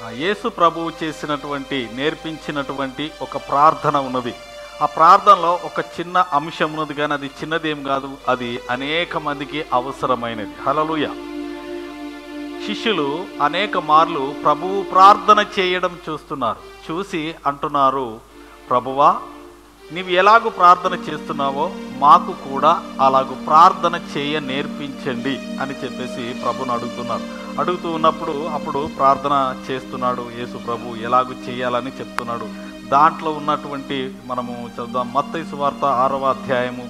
యేసు ప్రభువు చేసినటువంటి నేర్పించినటువంటి ఒక ప్రార్థన ఉన్నది. ఆ ప్రార్థనలో ఒక చిన్న అంశం ఉన్నది, కానీ అది చిన్నదేం కాదు, అది అనేక మందికి అవసరమైనది. హల్లెలూయా. శిష్యులు అనేక మార్లు ప్రభువు ప్రార్థన చేయడం చూసి అంటున్నారు, ప్రభువా నీవు ఎలాగూ ప్రార్థన చేస్తున్నావో మాకు కూడా అలాగూ ప్రార్థన చేయ నేర్పించండి అని చెప్పేసి ప్రభుని అడుగుతూ ఉన్నప్పుడు అప్పుడు ప్రార్థన చేస్తున్నాడు యేసు ప్రభు, ఎలాగూ చేయాలని చెప్తున్నాడు. దాంట్లో ఉన్నటువంటి మనము చదువుదాం. మత్తయి సువార్త 6వ అధ్యాయము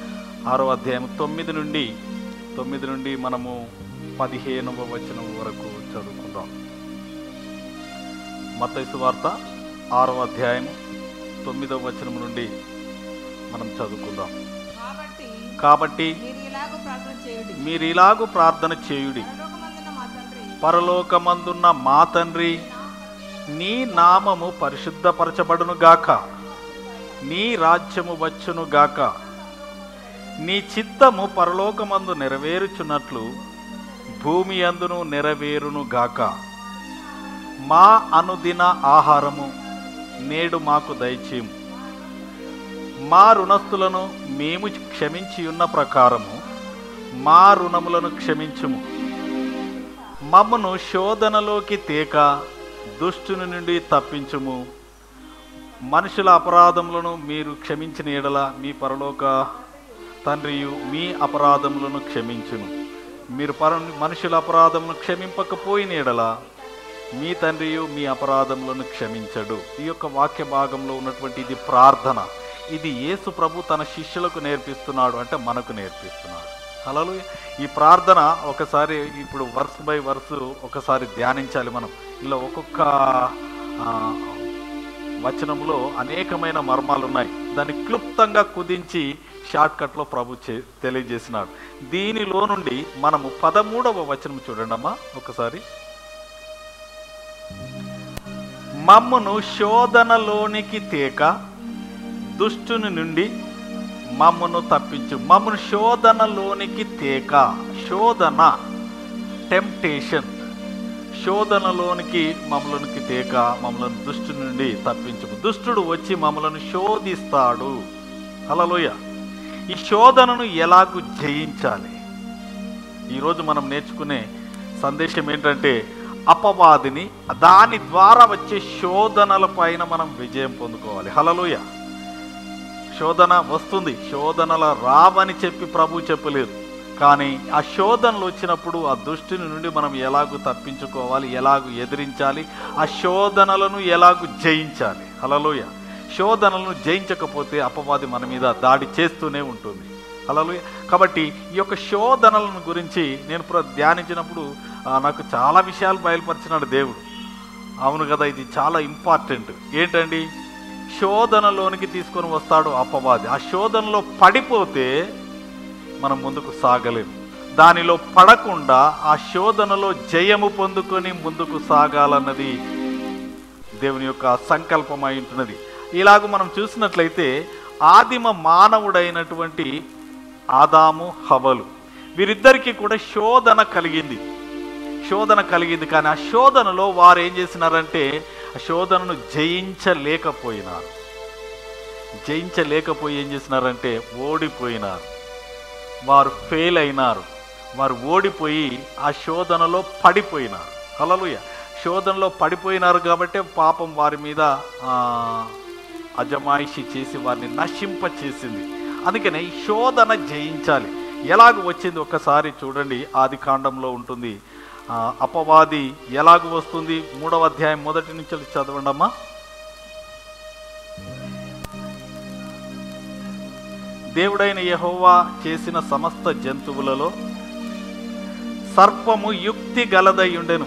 9 నుండి మనము 15వ వచనం వరకు చదువుకుందాం. మత్తయి సువార్త 6వ అధ్యాయము 9వ వచనం నుండి మనం చదువుకుందాం. కాబట్టి మీరు ఇలాగూ ప్రార్థన చేయుడి, పరలోకమందున్న మా తండ్రి, నీ నామము పరిశుద్ధపరచబడును గాక, నీ రాజ్యము వచ్చును గాక, నీ చిత్తము పరలోకమందు నెరవేరుచున్నట్లు భూమి అందును నెరవేరును గాక. మా అనుదిన ఆహారము నేడు మాకు దయచేయము, మా రుణస్థులను మేము క్షమించి ఉన్న ప్రకారము మా రుణములను క్షమించుము, మమ్మను శోధనలోకి తేక దుష్టుని నుండి తప్పించుము. మనుషుల అపరాధములను మీరు క్షమించిన ఎడల మీ పరలోక తండ్రియు మీ అపరాధములను క్షమించును. మీరు మనుషుల అపరాధములను క్షమింపకపోయిన ఎడల మీ తండ్రియు మీ అపరాధములను క్షమించడు. ఈ యొక్క వాక్య భాగంలో ఉన్నటువంటి ఇది ప్రార్థన. ఇది యేసు ప్రభు తన శిష్యులకు నేర్పిస్తున్నాడు, అంటే మనకు నేర్పిస్తున్నాడు. హల్లెలూయా. ఈ ప్రార్థన ఒకసారి ఇప్పుడు వర్స్ బై వర్స్ ఒకసారి ధ్యానించాలి మనం. ఇలా ఒక్కొక్క వచనంలో అనేకమైన మర్మాలు ఉన్నాయి. దాన్ని క్లుప్తంగా కుదించి షార్ట్కట్లో ప్రభు తెలియజేసినాడు. దీనిలో నుండి మనము 13వ వచనం చూడండి అమ్మా ఒకసారి. మమ్మను శోధనలోనికి తేక దుష్టుని నుండి మమ్మను తప్పించు. మమ్మను శోధనలోనికి తేక, శోధన, టెంప్టేషన్, శోధనలోనికి మమ్మల్ని తేక మమ్మల్ని దుష్టుని నుండి తప్పించు. దుష్టుడు వచ్చి మమ్మల్ని శోధిస్తాడు. హల్లెలూయా. ఈ శోధనను ఎలాగూ జయించాలి? ఈరోజు మనం నేర్చుకునే సందేశం ఏంటంటే, అపవాదిని దాని ద్వారా వచ్చే శోధనల పైన మనం విజయం పొందుకోవాలి. హల్లెలూయా. శోధన వస్తుంది, శోధనల రావని చెప్పి ప్రభు చెప్పలేదు. కానీ ఆ శోధనలు వచ్చినప్పుడు ఆ దుష్టుని నుండి మనం ఎలాగూ తప్పించుకోవాలి, ఎలాగూ ఎదిరించాలి, ఆ శోధనలను ఎలాగూ జయించాలి. హల్లెలూయా. శోధనలను జయించకపోతే అపవాది మన మీద దాడి చేస్తూనే ఉంటుంది. హల్లెలూయా. కాబట్టి ఈ యొక్క శోధనలను గురించి నేను ధ్యానించినప్పుడు నాకు చాలా విషయాలు బయలుపరిచినాడు దేవుడు. అవును కదా, ఇది చాలా ఇంపార్టెంట్. ఏంటండి? శోధనలోనికి తీసుకొని వస్తాడు అపవాది. ఆ శోధనలో పడిపోతే మనం ముందుకు సాగలేము. దానిలో పడకుండా ఆ శోధనలో జయము పొందుకొని ముందుకు సాగాలన్నది దేవుని యొక్క సంకల్పమై ఉంటున్నది. ఇలాగ మనం చూసినట్లయితే ఆదిమ మానవుడైనటువంటి ఆదాము హవ్వలు వీరిద్దరికీ కూడా శోధన కలిగింది. కానీ ఆ శోధనలో వారు ఏం చేసినారంటే ఆ శోధనను జయించలేకపోయి ఏం చేసినారంటే ఓడిపోయినారు. వారు ఫెయిల్ అయినారు. వారు ఓడిపోయి ఆ శోధనలో పడిపోయినారు. హల్లెలూయా. శోధనలో పడిపోయినారు కాబట్టి పాపం వారి మీద అజమాయిషి చేసి వారిని నశింపచేసింది. అందుకనే ఈ శోధన జయించాలి. ఎలాగ వచ్చింది ఒక్కసారి చూడండి. ఆది కాండంలో ఉంటుంది. అపవాది ఎలాగ వస్తుంది? 3వ అధ్యాయం 1 నుంచి చదవండి అమ్మా. దేవుడైన యెహోవా చేసిన సమస్త జంతువులలో సర్పము యుక్తి గలదై ఉండెను.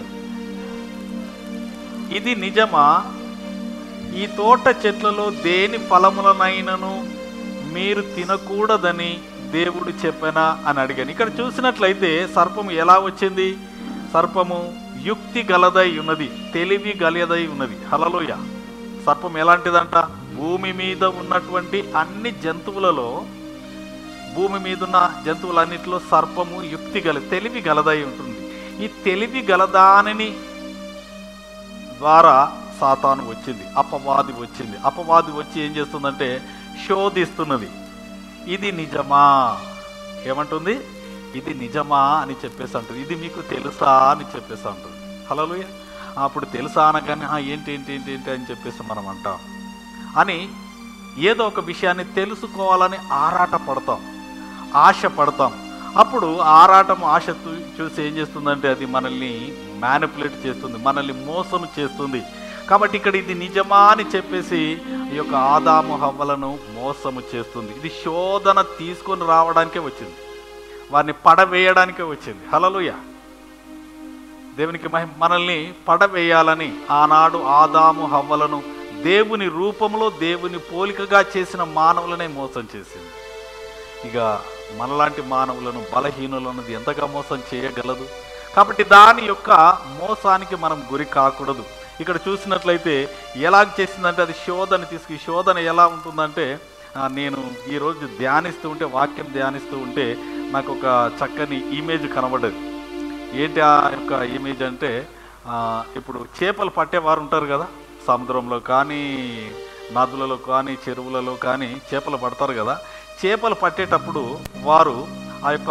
ఇది నిజమా? ఈ తోట చెట్లలో దేని ఫలములనైనను మీరు తినకూడదని దేవుడు చెప్పనా అని అడిగాను. ఇక్కడ చూసినట్లయితే సర్పము ఎలా వచ్చింది? సర్పము యుక్తి గలదై ఉన్నది, తెలివి గలదై ఉన్నది. హల్లెలూయా. సర్పం ఎలాంటిదంట? భూమి మీద ఉన్నటువంటి అన్ని జంతువులలో, భూమి మీద ఉన్న జంతువులన్నింటిలో సర్పము తెలివి గలదై ఉంటుంది. ఈ తెలివి గలదానిని ద్వారా సాతాను వచ్చింది, అపవాది వచ్చింది. అపవాది వచ్చి ఏం చేస్తుందంటే శోధిస్తున్నది. ఇది నిజమా, ఏమంటుంది? ఇది నిజమా అని చెప్పేసి అంటుంది. ఇది మీకు తెలుసా అని చెప్పేసి అంటుంది. హల్లెలూయా. అప్పుడు తెలుసా అనగానే ఏంటి ఏంటి ఏంటి ఏంటి అని చెప్పేసి మనం అంటాం. అని ఏదో ఒక విషయాన్ని తెలుసుకోవాలని ఆరాట పడతాం, ఆశ పడతాం. అప్పుడు ఆరాటం ఆశ చూసి ఏం చేస్తుందంటే అది మనల్ని మ్యానిపులేట్ చేస్తుంది, మనల్ని మోసం చేస్తుంది. కాబట్టి ఇక్కడ ఇది నిజమా అని చెప్పేసి ఈ యొక్క ఆదాము హవ్వలను మోసము చేస్తుంది. ఇది శోధన తీసుకొని రావడానికే వచ్చింది, వారిని పడవేయడానికే వచ్చింది. హల్లెలూయా. దేవునికి మహిమ. మనల్ని పడవేయాలని ఆనాడు ఆదాము హవ్వలను దేవుని రూపంలో దేవుని పోలికగా చేసిన మానవులనే మోసం చేసింది. ఇక మనలాంటి మానవులను, బలహీనులను ఎంతగా మోసం చేయగలదు? కాబట్టి దాని యొక్క మోసానికి మనం గురి కాకూడదు. ఇక్కడ చూసినట్లయితే ఎలాగ చేసిందంటే అది శోధన తీసుకు. శోధన ఎలా ఉంటుందంటే, నేను ఈరోజు ధ్యానిస్తూ ఉంటే, వాక్యం ధ్యానిస్తూ ఉంటే నాకు ఒక చక్కని ఇమేజ్ కనబడ్డది. ఏంటి ఆ యొక్క ఇమేజ్ అంటే, ఇప్పుడు చేపలు పట్టేవారు ఉంటారు కదా, సముద్రంలో కానీ నదులలో కానీ చెరువులలో కానీ చేపలు పడతారు కదా. చేపలు పట్టేటప్పుడు వారు ఆ యొక్క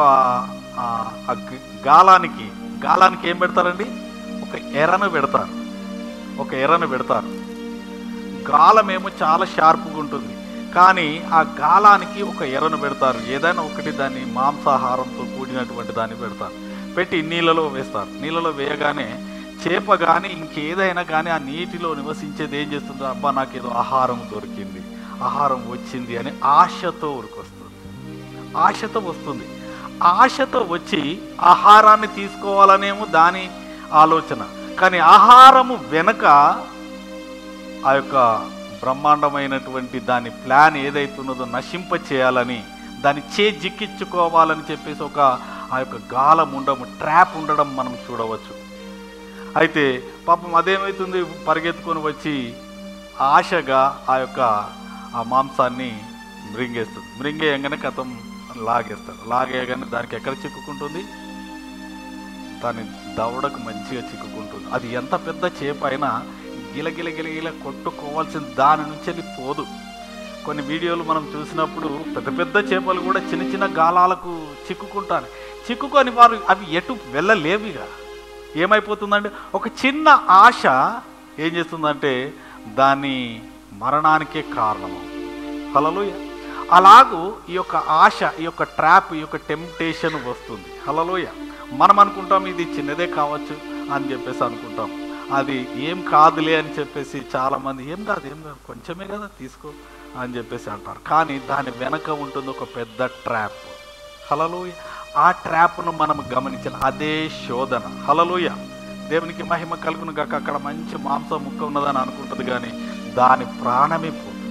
గాలానికి ఏం పెడతారండి? ఒక ఎరను పెడతారు, ఒక ఎరను పెడతారు. గాలమేమో చాలా షార్ప్గా ఉంటుంది, కానీ ఆ గాలానికి ఒక ఎరను పెడతారు. ఏదైనా ఒకటి దాన్ని మాంసాహారంతో కూడినటువంటి దాన్ని పెడతారు, పెట్టి నీళ్ళలో వేస్తారు. నీళ్ళలో వేయగానే చేప కానీ ఇంకేదైనా కానీ ఆ నీటిలో నివసించేది ఏం చేస్తుందో, అబ్బా నాకేదో ఆహారం దొరికింది, ఆహారం వచ్చింది అని ఆశతో ఊరికొస్తుంది, ఆశతో వస్తుంది. ఆశతో వచ్చి ఆహారాన్ని తీసుకోవాలనేమో దాని ఆలోచన, కానీ ఆహారము వెనక ఆ యొక్క బ్రహ్మాండమైనటువంటి దాని ప్లాన్ ఏదైతున్నదో నశింప చేయాలని, దాన్ని జిక్కించుకోవాలని చెప్పేసి ఆ యొక్క గాలం ఉండడం, ట్రాప్ ఉండడం మనం చూడవచ్చు. అయితే పాపం అదేమవుతుంది, పరిగెత్తుకొని వచ్చి ఆశగా ఆ మాంసాన్ని మృంగేస్తుంది. మృంగేయంగానే కథం లాగేస్తాడు. లాగేయగానే దానికి ఎక్కడ చిక్కుకుంటుంది? దాని దవడకు మంచిగా చిక్కుకుంటుంది. అది ఎంత పెద్ద చేప అయినా గిలగిల కొట్టుకోవాల్సిన దాని నుంచి అది పోదు. కొన్ని వీడియోలు మనం చూసినప్పుడు పెద్ద పెద్ద చేపలు కూడా చిన్న చిన్న గాలాలకు చిక్కుకుంటారు. చిక్కుకొని వారు అవి ఎటు వెళ్ళలేవిగా. ఏమైపోతుందంటే ఒక చిన్న ఆశ ఏం చేస్తుందంటే దాని మరణానికే కారణమవుతుంది. హల్లెలూయా. అలాగూ ఈ యొక్క ఆశ, ఈ యొక్క ట్రాప్, ఈ యొక్క టెంప్టేషన్ వస్తుంది. హల్లెలూయా. మనం అనుకుంటాం ఇది చిన్నదే కావచ్చు అని చెప్పేసి అనుకుంటాం. అది ఏం కాదులే అని చెప్పేసి చాలామంది ఏం కాదు కొంచెమే కదా తీసుకో అని చెప్పేసి అంటారు. కానీ దాని వెనక ఉంటుంది ఒక పెద్ద ట్రాప్. హల్లెలూయా. ఆ ట్రాప్ను మనం గమనించాలి. అదే శోధన. హల్లెలూయా. దేవునికి మహిమ కలుగును గాక. అక్కడ మంచి మాంసం ముక్క ఉన్నదని అనుకుంటుంది, కానీ దాని ప్రాణమే పోతుంది.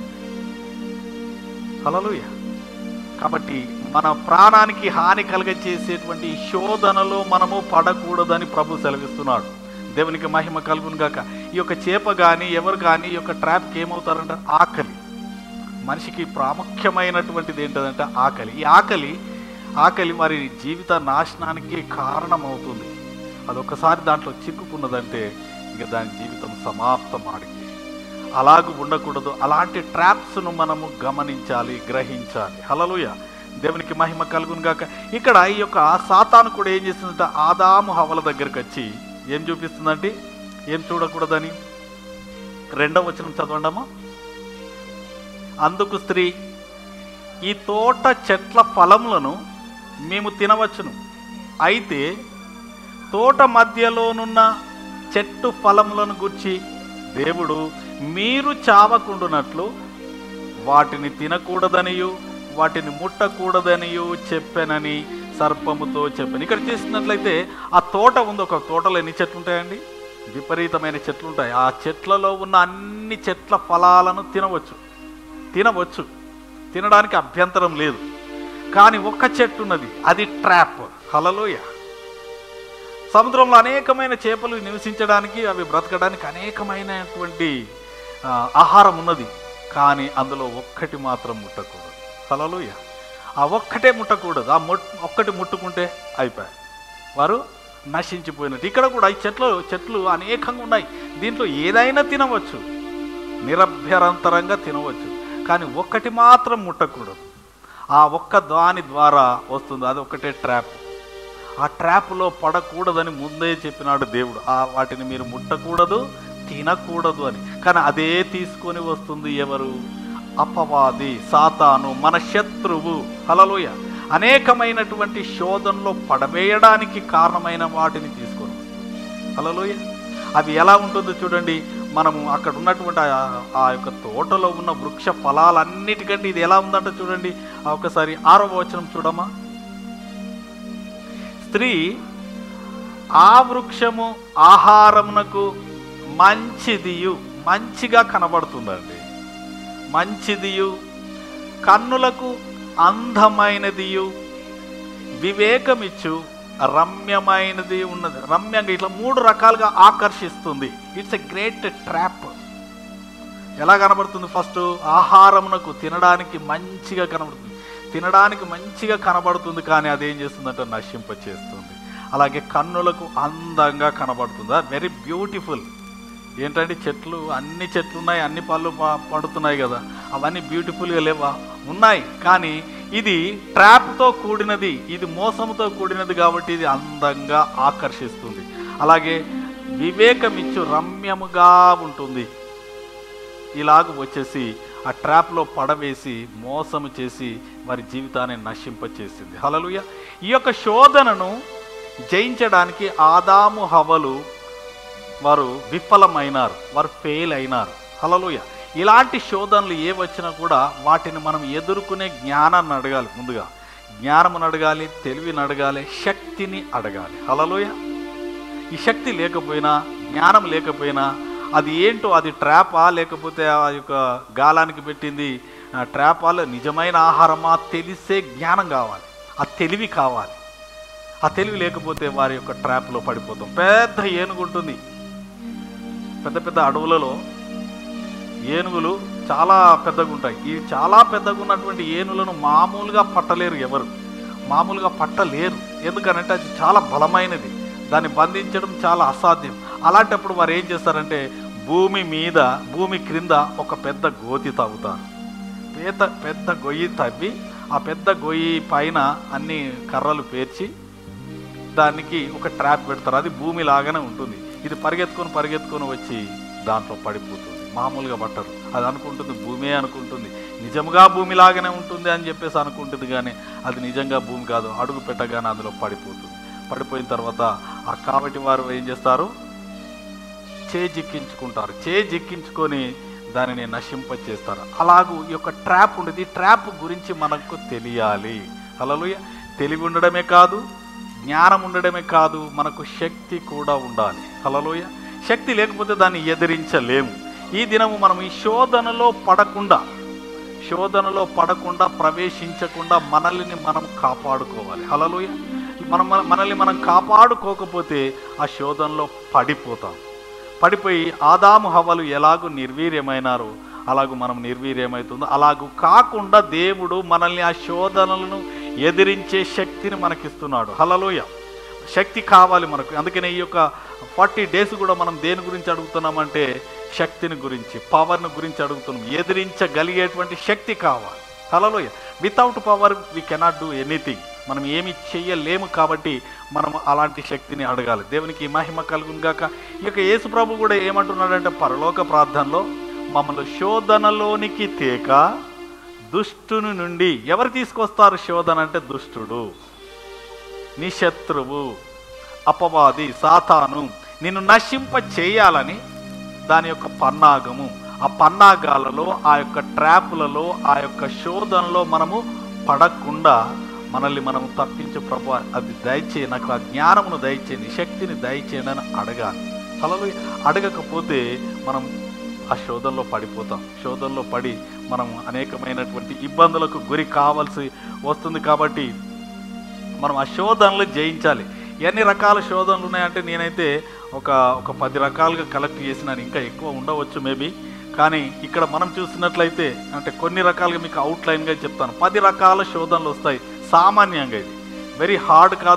హల్లెలూయా. కాబట్టి మన ప్రాణానికి హాని కలగచేసేటువంటి శోధనలో మనము పడకూడదని ప్రభు సెలవిస్తున్నాడు. దేవునికి మహిమ కలుగును గాక. ఈ యొక్క చేప కానీ ఎవరు కానీ ఈ యొక్క ట్రాప్కి ఏమవుతారంటే ఆకలి. మనిషికి ప్రాముఖ్యమైనటువంటిది ఏంటంటే ఆకలి. ఈ ఆకలి మరి జీవిత నాశనానికి కారణమవుతుంది. అదొకసారి దాంట్లో చిక్కుకున్నదంటే ఇక దాని జీవితం సమాప్తం ఆడికి. అలాగూ ఉండకూడదు. అలాంటి ట్రాప్స్ను మనము గమనించాలి, గ్రహించాలి. హల్లెలూయా. దేవునికి మహిమ కలుగును గాక. ఇక్కడ ఈ యొక్క సాతాను కూడా ఏం చేస్తుందంటే ఆదాము హవ్వల దగ్గరికి వచ్చి ఏం చూపిస్తుందంటే ఏం చూడకూడదని. 2వ వచనం చదవండమ్మా. అందుకు స్త్రీ, ఈ తోట చెట్ల ఫలములను మేము తినవచ్చును, అయితే తోట మధ్యలోనున్న చెట్టు ఫలములను గూర్చి దేవుడు మీరు చావకుండునట్లు వాటిని తినకూడదనియు వాటిని ముట్టకూడదనియు చెప్పానని సర్పముతో చెప్పాను. ఇక్కడ చేసినట్లయితే ఆ తోట ఉంది. ఒక తోటలో ఎన్ని చెట్లు ఉంటాయండి? విపరీతమైన చెట్లు ఉంటాయి. ఆ చెట్లలో ఉన్న అన్ని చెట్ల ఫలాలను తినవచ్చు, తినడానికి అభ్యంతరం లేదు. కానీ ఒక్క చెట్టు ఉన్నది, అది ట్రాప్. హల్లెలూయా. సముద్రంలో అనేకమైన చేపలు నివసించడానికి, అవి బ్రతకడానికి అనేకమైనటువంటి ఆహారం ఉన్నది, కానీ అందులో ఒక్కటి మాత్రం ముట్టకూడదు. హల్లెలూయా. ఆ ఒక్కటే ముట్టకూడదు. ఒక్కటి ముట్టుకుంటే అయిపోయి వారు నశించిపోయినట్టు. ఇక్కడ కూడా ఈ చెట్లు అనేకంగా ఉన్నాయి. దీంట్లో ఏదైనా తినవచ్చు, నిరభ్యంతరంగా తినవచ్చు. కానీ ఒక్కటి మాత్రం ముట్టకూడదు. ఆ ఒక్క దాని ద్వారా వస్తుంది, అది ఒకటే ట్రాప్. ఆ ట్రాప్లో పడకూడదని ముందే చెప్పినాడు దేవుడు. వాటిని మీరు ముట్టకూడదు, తినకూడదు అని. కానీ అదే తీసుకొని వస్తుంది ఎవరు? అపవాది, సాతాను, మన శత్రువు. హల్లెలూయ. అనేకమైనటువంటి శోధనలో పడవేయడానికి కారణమైన వాటిని తీసుకొని వస్తుంది. హల్లెలూయ. అవి ఎలా ఉంటుందో చూడండి. మనము అక్కడ ఉన్నటువంటి ఆ యొక్క తోటలో ఉన్న వృక్ష ఫలాలన్నిటికంటే ఇది ఎలా ఉందంట చూడండి. ఒకసారి 6వ వచనం చూడమ్మా. స్త్రీ ఆ వృక్షము ఆహారమునకు మంచిదియు, మంచిగా కనబడుతుందండి, మంచిదియు, కన్నులకు అందమైనదియు, వివేకమిచ్చు రమ్యమైనది ఉన్నది. రమ్యంగా ఇట్లా 3 రకాలుగా ఆకర్షిస్తుంది. It's a great trap. ఎలా కనబడుతుంది? ఫస్ట్ ఆహారమునకు, తినడానికి మంచిగా కనబడుతుంది, తినడానికి మంచిగా కనబడుతుంది. కానీ అదేం చేస్తుందంటే నశింపచేస్తుంది. అలాగే కన్నులకు అందంగా కనబడుతుంది. Very beautiful. ఏంటంటే చెట్లు, అన్ని చెట్లు ఉన్నాయి, అన్ని పళ్ళు పడుతున్నాయి కదా, అవన్నీ బ్యూటిఫుల్గా లేవా? ఉన్నాయి. కానీ ఇది ట్రాప్తో కూడినది, ఇది మోసంతో కూడినది కాబట్టి ఇది అందంగా ఆకర్షిస్తుంది. అలాగే వివేకమిచ్చు రమ్యముగా ఉంటుంది. ఇలాగ వచ్చేసి ఆ ట్రాప్లో పడవేసి మోసము చేసి వారి జీవితాన్ని నశింపచేసింది. హల్లెలూయా. ఈ యొక్క శోధనను జయించడానికి ఆదాము హవ్వలు వారు విఫలమైనారు, వారు ఫెయిల్ అయినారు. హల్లెలూయా. ఇలాంటి శోధనలు ఏ వచ్చినా కూడా వాటిని మనం ఎదుర్కొనే జ్ఞానాన్ని అడగాలి. ముందుగా జ్ఞానమును అడగాలి, తెలివిని అడగాలి, శక్తిని అడగాలి. హల్లెలూయా. ఈ శక్తి లేకపోయినా, జ్ఞానం లేకపోయినా, అది ఏంటో, అది ట్రాపా లేకపోతే ఆ యొక్క గాలానికి పెట్టింది ట్రాపా, నిజమైన ఆహారమా తెలిసే జ్ఞానం కావాలి, ఆ తెలివి కావాలి. ఆ తెలివి లేకపోతే వారి యొక్క ట్రాప్లో పడిపోతాం. పెద్ద ఏనుగు ఉంటుంది, పెద్ద పెద్ద అడవులలో ఏనుగులు చాలా పెద్దగా ఉంటాయి. ఈ చాలా పెద్దగా ఉన్నటువంటి ఏనుగులను మామూలుగా పట్టలేరు, ఎవరు మామూలుగా పట్టలేరు. ఎందుకనంటే అది చాలా బలమైనది, దాన్ని బంధించడం చాలా అసాధ్యం. అలాంటప్పుడు వారు ఏం చేస్తారంటే భూమి క్రింద ఒక పెద్ద గోతి తవ్వుతారు. పెద్ద గొయ్యి తవ్వి ఆ పెద్ద గొయ్యి పైన అన్ని కర్రలు పేర్చి దానికి ఒక ట్రాప్ పెడతారు. అది భూమి లాగానే ఉంటుంది. ఇది పరిగెత్తుకొని వచ్చి దాంట్లో పడిపోతుంది. మామూలుగా పట్టరు. అది అనుకుంటుంది భూమే అనుకుంటుంది, నిజంగా భూమిలాగానే ఉంటుంది అని చెప్పేసి అనుకుంటుంది. కానీ అది నిజంగా భూమి కాదు. అడుగు పెట్టగానే అందులో పడిపోతుంది. పడిపోయిన తర్వాత ఆ కాబట్టి వారు ఏం చేస్తారు? చేజిక్కించుకుంటారు. చేజిక్కించుకొని దానిని నశింపచేస్తారు. అలాగూ ఈ యొక్క ట్రాప్ ఉండేది. ఈ ట్రాప్ గురించి మనకు తెలియాలి. హల్లెలూయా. తెలివి ఉండడమే కాదు, జ్ఞానం ఉండడమే కాదు, మనకు శక్తి కూడా ఉండాలి. హల్లెలూయా. శక్తి లేకపోతే దాన్ని ఎదిరించలేము. ఈ దినము మనం ఈ శోధనలో పడకుండా ప్రవేశించకుండా మనల్ని మనం కాపాడుకోవాలి. హల్లెలూయా. మనల్ని మనం కాపాడుకోకపోతే ఆ శోధనలో పడిపోయి ఆదాము హవ్వలు ఎలాగూ నిర్వీర్యమైనారో అలాగూ మనం నిర్వీర్యమవుతుందో అలాగూ కాకుండా దేవుడు మనల్ని ఆ శోధనలను ఎదిరించే శక్తిని మనకిస్తున్నాడు. హల్లెలూయా. శక్తి కావాలి మనకు. అందుకనే ఈ యొక్క 40 days కూడా మనం దేని గురించి అడుగుతున్నామంటే శక్తిని గురించి, పవర్ని గురించి అడుగుతున్నాం. ఎదిరించగలిగేటువంటి శక్తి కావాలి. Hallelujah. Without power we cannot do anything. మనం ఏమి చెయ్యలేము కాబట్టి మనం అలాంటి శక్తిని అడగాలి. దేవునికి మహిమ కలుగును గాక. ఈ యొక్క యేసు ప్రభు కూడా ఏమంటున్నాడంటే పరలోక ప్రార్థనలో, మమ్మల్ని శోధనలోనికి తేక దుష్టుని నుండి. ఎవరు తీసుకొస్తారు శోధన అంటే? దుష్టుడు, నీ శత్రువు, అపవాది, సాతాను నిన్ను నశింప చేయాలని దాని యొక్క పన్నాగము. ఆ పన్నాగాలలో, ఆ యొక్క ట్రాపులలో, ఆ యొక్క శోధనలో మనము పడకుండా మనల్ని మనం తప్పించు ప్రభు, అది దయచేయి, నాకు ఆ జ్ఞానమును దయచేయండి, శక్తిని దయచేయండి అని అడగాలి. హల్లెలూయా. అడగకపోతే మనం ఆ శోధనలో పడిపోతాం. శోధనలో పడి మనం అనేకమైనటువంటి ఇబ్బందులకు గురి కావాల్సి వస్తుంది. కాబట్టి మనం ఆ శోధనలు జయించాలి. ఎన్ని రకాల శోధనలు ఉన్నాయంటే నేనైతే ఒక 10 రకాలుగా కలెక్ట్ చేసినాను. ఇంకా ఎక్కువ ఉండవచ్చు మేబీ. కానీ ఇక్కడ మనం చూసినట్లయితే అంటే కొన్ని రకాలుగా మీకు అవుట్లైన్గా చెప్తాను. 10 రకాల శోధనలు వస్తాయి సామాన్యంగా. ఇది వెరీ హార్డ్ కాదు,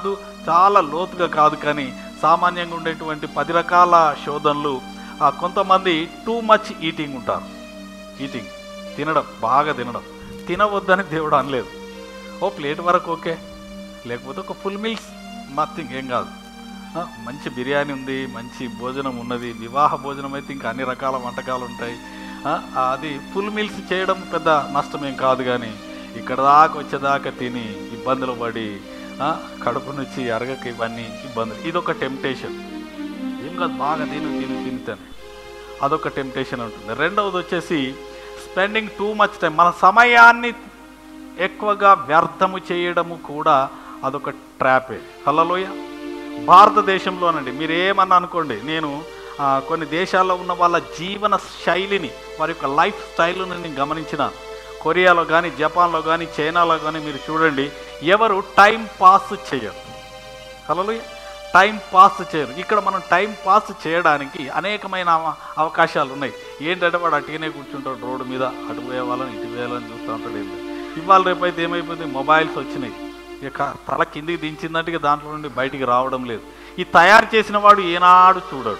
చాలా లోతుగా కాదు కానీ సామాన్యంగా ఉండేటువంటి 10 రకాల శోధనలు. కొంతమంది టూ మచ్ ఈటింగ్ ఉంటారు. ఈటింగ్ తినడం, బాగా తినడం. తినవద్దని దేవుడు అనలేదు. ఓ ప్లేట్ వరకు ఓకే, లేకపోతే ఒక ఫుల్ మీల్స్ నథింగ్, ఏం కాదు. మంచి బిర్యానీ ఉంది, మంచి భోజనం ఉన్నది, వివాహ భోజనం అయితే ఇంకా అన్ని రకాల వంటకాలు ఉంటాయి. అది ఫుల్ మీల్స్ చేయడం పెద్ద నష్టమేం కాదు. కానీ ఇక్కడ దాకా వచ్చేదాకా తిని ఇబ్బందులు పడి కడుపు నుంచి అరగక ఇవన్నీ ఇబ్బందులు. ఇదొక టెంప్టేషన్. ఏం కాదు, బాగా తిని అదొక టెంప్టేషన్ ఉంటుంది. రెండవది వచ్చేసి స్పెండింగ్ టూ మచ్ టైం, మన సమయాన్ని ఎక్కువగా వ్యర్థము చేయడము కూడా అదొక ట్రాపే. హల్లెలూయా. భారతదేశంలోనండి మీరు ఏమన్నా అనుకోండి, నేను కొన్ని దేశాల్లో ఉన్న వాళ్ళ జీవన శైలిని, వారి యొక్క లైఫ్ స్టైల్ని నేను గమనించినాను. కొరియాలో కానీ, జపాన్లో కానీ, చైనాలో కానీ మీరు చూడండి, ఎవరు టైం పాస్ చేయరు. హల్లెలూయా. టైం పాస్ చేయరు. ఇక్కడ మనం టైం పాస్ చేయడానికి అనేకమైన అవకాశాలు ఉన్నాయి. ఏంటంటే వాడు అటుగానే కూర్చుంటాడు రోడ్డు మీద, అటు పోయే వాళ్ళని ఇటు పోయేయాలని చూస్తూ ఉంటాడు. ఏం ఇవాళ రేపైతే ఏమైపోయింది, మొబైల్స్ వచ్చినాయి. ఇక తల కిందికి దించిందంటే దాంట్లో నుండి బయటికి రావడం లేదు. ఈ తయారు చేసిన వాడు ఏనాడు చూడడు.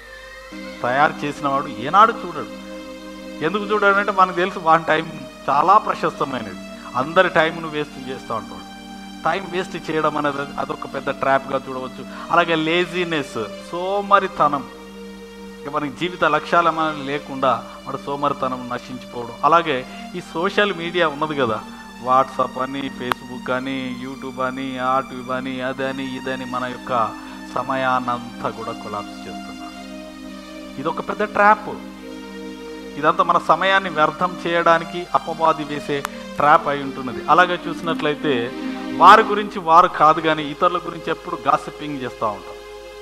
ఎందుకు చూడాడంటే మనకు తెలుసు వాని టైం చాలా ప్రశస్తమైనది. అందరి టైంను వేస్ట్ చేస్తూ ఉంటాడు. టైం వేస్ట్ చేయడం అనేది అదొక పెద్ద ట్రాప్గా చూడవచ్చు. అలాగే లేజినెస్, సోమరితనం. ఇక మనకి జీవిత లక్ష్యాలు లేకుండా వాడు సోమరితనం నశించిపోవడం. అలాగే ఈ సోషల్ మీడియా ఉన్నది కదా, వాట్సాప్ అని, ఫేస్బుక్ అని, యూట్యూబ్ అని, యూట్యూబ్ అని, అదని ఇదని మన యొక్క సమయాన్నంతా కూడా కొలాప్స్ చేస్తున్నారు. ఇదొక పెద్ద ట్రాప్. ఇదంతా మన సమయాన్ని వ్యర్థం చేయడానికి అపవాది వేసే ట్రాప్ అయి ఉంటున్నది. అలాగే చూసినట్లయితే వారి గురించి వారు కాదు కానీ ఇతరుల గురించి ఎప్పుడు గాసిపింగ్ చేస్తూ ఉంటారు.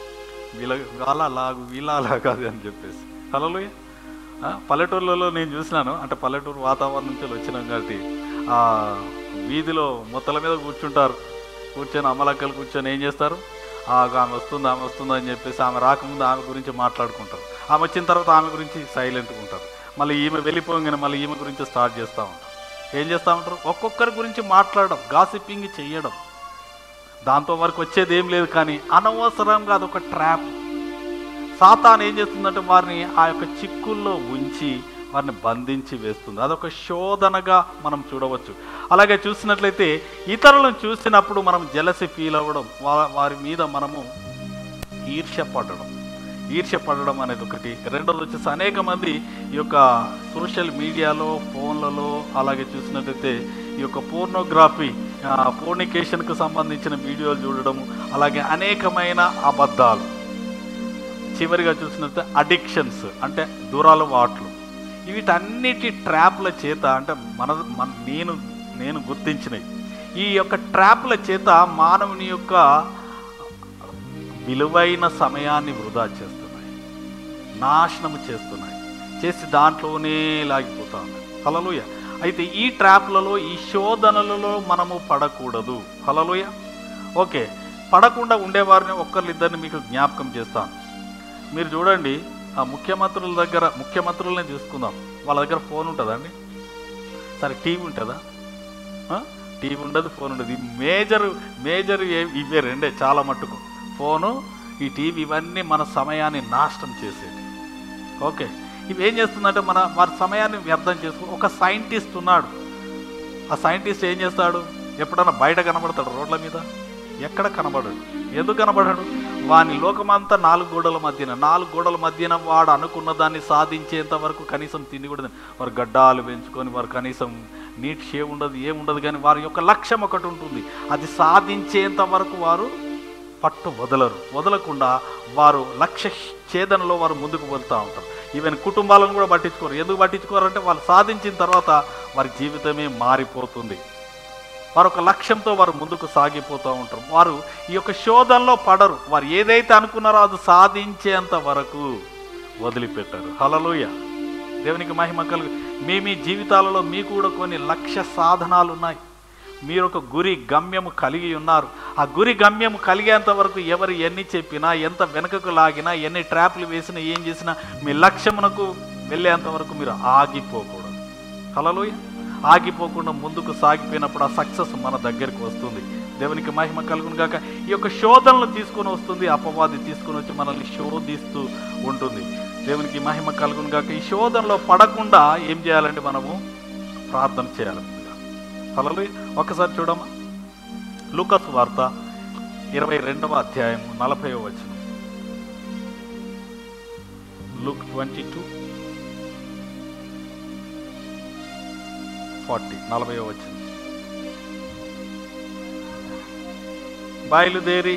వీళ్ళ కాదు అని చెప్పేసి. హల్లెలూయా. పల్లెటూర్లలో నేను చూసినాను, అంటే పల్లెటూరు వాతావరణం నుంచి వచ్చినాం కాబట్టి వీధిలో మొత్తల మీద కూర్చొని అమ్మలక్కలు కూర్చొని ఏం చేస్తారు, ఆమె వస్తుందా అని చెప్పేసి ఆమె రాకముందు ఆమె గురించి మాట్లాడుకుంటారు. ఆమె వచ్చిన తర్వాత ఆమె గురించి సైలెంట్గా ఉంటారు. మళ్ళీ ఈమె వెళ్ళిపోగానే మళ్ళీ ఈమె గురించి స్టార్ట్ చేస్తూ ఉంటారు. ఏం చేస్తూ ఉంటారు, ఒక్కొక్కరి గురించి మాట్లాడడం, గాసిపింగ్ చేయడం. దాంతో వరకు వచ్చేది ఏం లేదు కానీ అనవసరంగా అదొక ట్రాప్. సాతాను ఏం చేస్తుందంటే వారిని ఆ యొక్క చిక్కుల్లో ఉంచి వారిని బంధించి వేస్తుంది. అదొక శోధనగా మనం చూడవచ్చు. అలాగే చూసినట్లయితే ఇతరులను చూసినప్పుడు మనం జెలసీ ఫీల్ అవ్వడం, వారి మీద మనము ఈర్ష్య పడడం అనేది ఒకటి. రెండోది వచ్చేసి అనేక మంది ఈ యొక్క సోషల్ మీడియాలో, ఫోన్లలో, అలాగే చూసినట్లయితే ఈ యొక్క పోర్నోగ్రఫీ, ఫోర్నికేషన్కు సంబంధించిన వీడియోలు చూడడము, అలాగే అనేకమైన అబద్ధాలు. చివరిగా చూసినట్లయితే అడిక్షన్స్, అంటే దురలవాట్లు. వీటన్నిటి ట్రాప్ల చేత, అంటే నేను గుర్తించినవి ఈ యొక్క ట్రాప్ల చేత మానవుని యొక్క విలువైన సమయాన్ని వృధా చేస్తున్నాయి, నాశనము చేసి దాంట్లోనే లాగిపోతా ఉన్నాయి. హల్లెలూయా. అయితే ఈ ట్రాప్లలో, ఈ శోధనలలో మనము పడకూడదు. హల్లెలూయా. ఓకే, పడకుండా ఉండేవారిని ఒక్కరిద్దరిని మీకు జ్ఞాపకం చేస్తాను. మీరు చూడండి, ఆ ముఖ్యమంత్రులనే తీసుకుందాం. వాళ్ళ దగ్గర ఫోన్ ఉంటుందా అండి? సరే, టీవీ ఉంటుందా? టీవీ ఉండదు, ఫోన్ ఉండదు. ఈ మేజర్ ఇవే రెండే చాలా మట్టుకు, ఫోను, ఈ టీవీ. ఇవన్నీ మన సమయాన్ని నాశనం చేసేది. ఓకే, ఇవి ఏం చేస్తుందంటే వారి సమయాన్ని వ్యర్థం చేసుకుని. ఒక సైంటిస్ట్ ఉన్నాడు. ఆ సైంటిస్ట్ ఏం చేస్తాడు, ఎప్పుడన్నా బయట కనబడతాడు రోడ్ల మీద? ఎక్కడ కనబడడు. ఎందుకు కనబడడు? వాని లోకమంతా నాలుగు గోడల మధ్యన వాడు అనుకున్న దాన్ని సాధించేంత వరకు కనీసం తిండి కూడా వారు గడ్డాలు పెంచుకొని, వారు కనీసం నీట్ షేవ్ ఉండదు, ఏముండదు. కానీ వారి యొక్క లక్ష్యం ఒకటి ఉంటుంది, అది సాధించేంత వరకు వారు పట్టు వదలకుండా వారు లక్ష్య ఛేదనలో వారు ముందుకు వెళ్తూ ఉంటారు. ఈవెన్ కుటుంబాలను కూడా పట్టించుకోరు. ఎందుకు పట్టించుకోరంటే వాళ్ళు సాధించిన తర్వాత వారి జీవితమే మారిపోతుంది. వారు ఒక లక్ష్యంతో వారు ముందుకు సాగిపోతూ ఉంటారు. వారు ఈ యొక్క శోధనలో పడరు. వారు ఏదైతే అనుకున్నారో అది సాధించేంత వరకు వదిలిపెట్టారు. హల్లెలూయా. దేవునికి మహిమ కలుగు. మీ జీవితాలలో మీకు కూడా కొన్ని లక్ష్య సాధనాలు ఉన్నాయి. మీరు ఒక గురి గమ్యము కలిగి ఉన్నారు. ఆ గురి గమ్యము కలిగేంత వరకు ఎవరు ఎన్ని చెప్పినా, ఎంత వెనుకకు లాగినా, ఎన్ని ట్రాప్లు వేసినా, ఏం చేసినా మీ లక్ష్యమునకు వెళ్ళేంత వరకు మీరు ఆగిపోకూడదు. హల్లెలూయా. ఆగిపోకుండా ముందుకు సాగిపోయినప్పుడు ఆ సక్సెస్ మన దగ్గరికి వస్తుంది. దేవునికి మహిమ కలుగును గాక. ఈ యొక్క శోధనలు తీసుకొని వస్తుంది, అపవాది తీసుకొని వచ్చి మనల్ని శోధిస్తూ ఉంటుంది. దేవునికి మహిమ కలుగును గాక. ఈ శోధనలో పడకుండా ఏం చేయాలంటే మనము ప్రార్థన చేయాలి. హల్లెలూయా. ఒకసారి చూడమ్మా, లూకా సువార్త 22వ అధ్యాయం 40వ వచనం. Luke 22:40 40వ వచనం. బయలుదేరి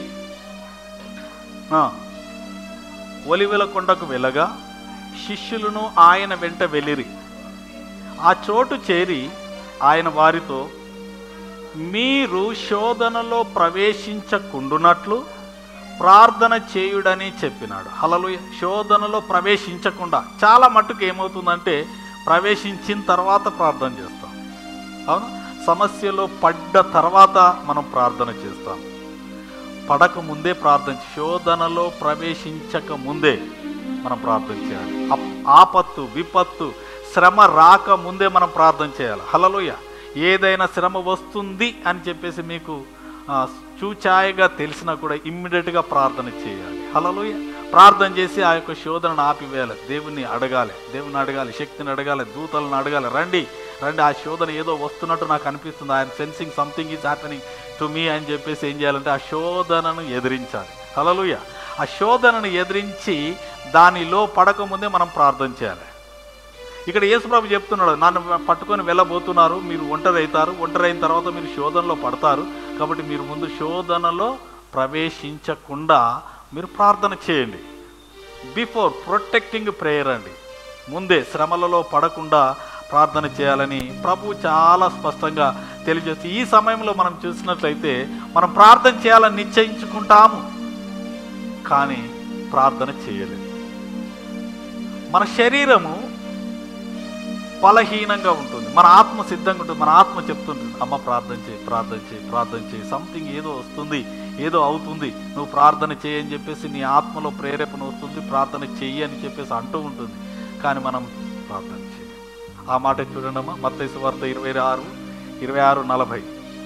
ఒలివల కొండకు వెళ్ళగా శిష్యులను ఆయన వెంట వెళ్ళిరి. ఆ చోటు చేరి ఆయన వారితో, మీరు శోధనలో ప్రవేశించకుండునట్లు ప్రార్థన చేయుడని చెప్పినాడు. హల్లెలూయా. శోధనలో ప్రవేశించకుండా, చాలా మట్టుకు ఏమవుతుందంటే ప్రవేశించిన తర్వాత ప్రార్థన చేస్తాం. అవును, సమస్యలో పడ్డ తర్వాత మనం ప్రార్థన చేస్తాం. పడక ముందే ప్రార్థన, శోధనలో ప్రవేశించక ముందే మనం ప్రార్థన చేయాలి. ఆపత్తు, విపత్తు, శ్రమ రాక ముందే మనం ప్రార్థన చేయాలి. హల్లెలూయా. ఏదైనా శ్రమ వస్తుంది అని చెప్పేసి మీకు చూచాయగా తెలిసినా కూడా ఇమ్మీడియట్గా ప్రార్థన చేయాలి. హల్లెలూయా. ప్రార్థన చేసి ఆ యొక్క శోధనను ఆపివేయాలి. దేవుని అడగాలి, శక్తిని అడగాలి, దూతలను అడగాలి. రండి, ఆ శోధన ఏదో వస్తున్నట్టు నాకు అనిపిస్తుంది, I'm sensing something is happening to me అని చెప్పేసి ఏం చేయాలంటే ఆ శోధనను ఎదిరించాలి. హల్లెలూయా. ఆ శోధనను ఎదిరించి దానిలో పడకముందే మనం ప్రార్థన చేయాలి. ఇక్కడ యేసుప్రభు చెప్తున్నాడు, నన్ను పట్టుకొని వెళ్ళబోతున్నారు, మీరు ఒంటరి అవుతారు, ఒంటరి అయిన తర్వాత మీరు శోధనలో పడతారు, కాబట్టి మీరు ముందు శోధనలో ప్రవేశించకుండా మీరు ప్రార్థన చేయండి. బిఫోర్ ప్రొటెక్టింగ్ ప్రేయర్ అండి, ముందే శ్రమలలో పడకుండా ప్రార్థన చేయాలని ప్రభు చాలా స్పష్టంగా తెలియజేసి, ఈ సమయంలో మనం చూసినట్లయితే మనం ప్రార్థన చేయాలని నిశ్చయించుకుంటాము, కానీ ప్రార్థన చేయలేదు. మన శరీరము బలహీనంగా ఉంటుంది, మన ఆత్మ సిద్ధంగా ఉంటుంది. మన ఆత్మ చెప్తుంటుంది, అమ్మ ప్రార్థన చేయి, సంథింగ్ ఏదో వస్తుంది, ఏదో అవుతుంది, నువ్వు ప్రార్థన చేయి అని చెప్పేసి నీ ఆత్మలో ప్రేరేపణ వస్తుంది, ప్రార్థన చెయ్యి అని చెప్పేసి అంటూ ఉంటుంది, కానీ మనం ప్రార్థన చేయాలి. ఆ మాట చూడండి అమ్మా, మత్తయి సువార్త 26:40.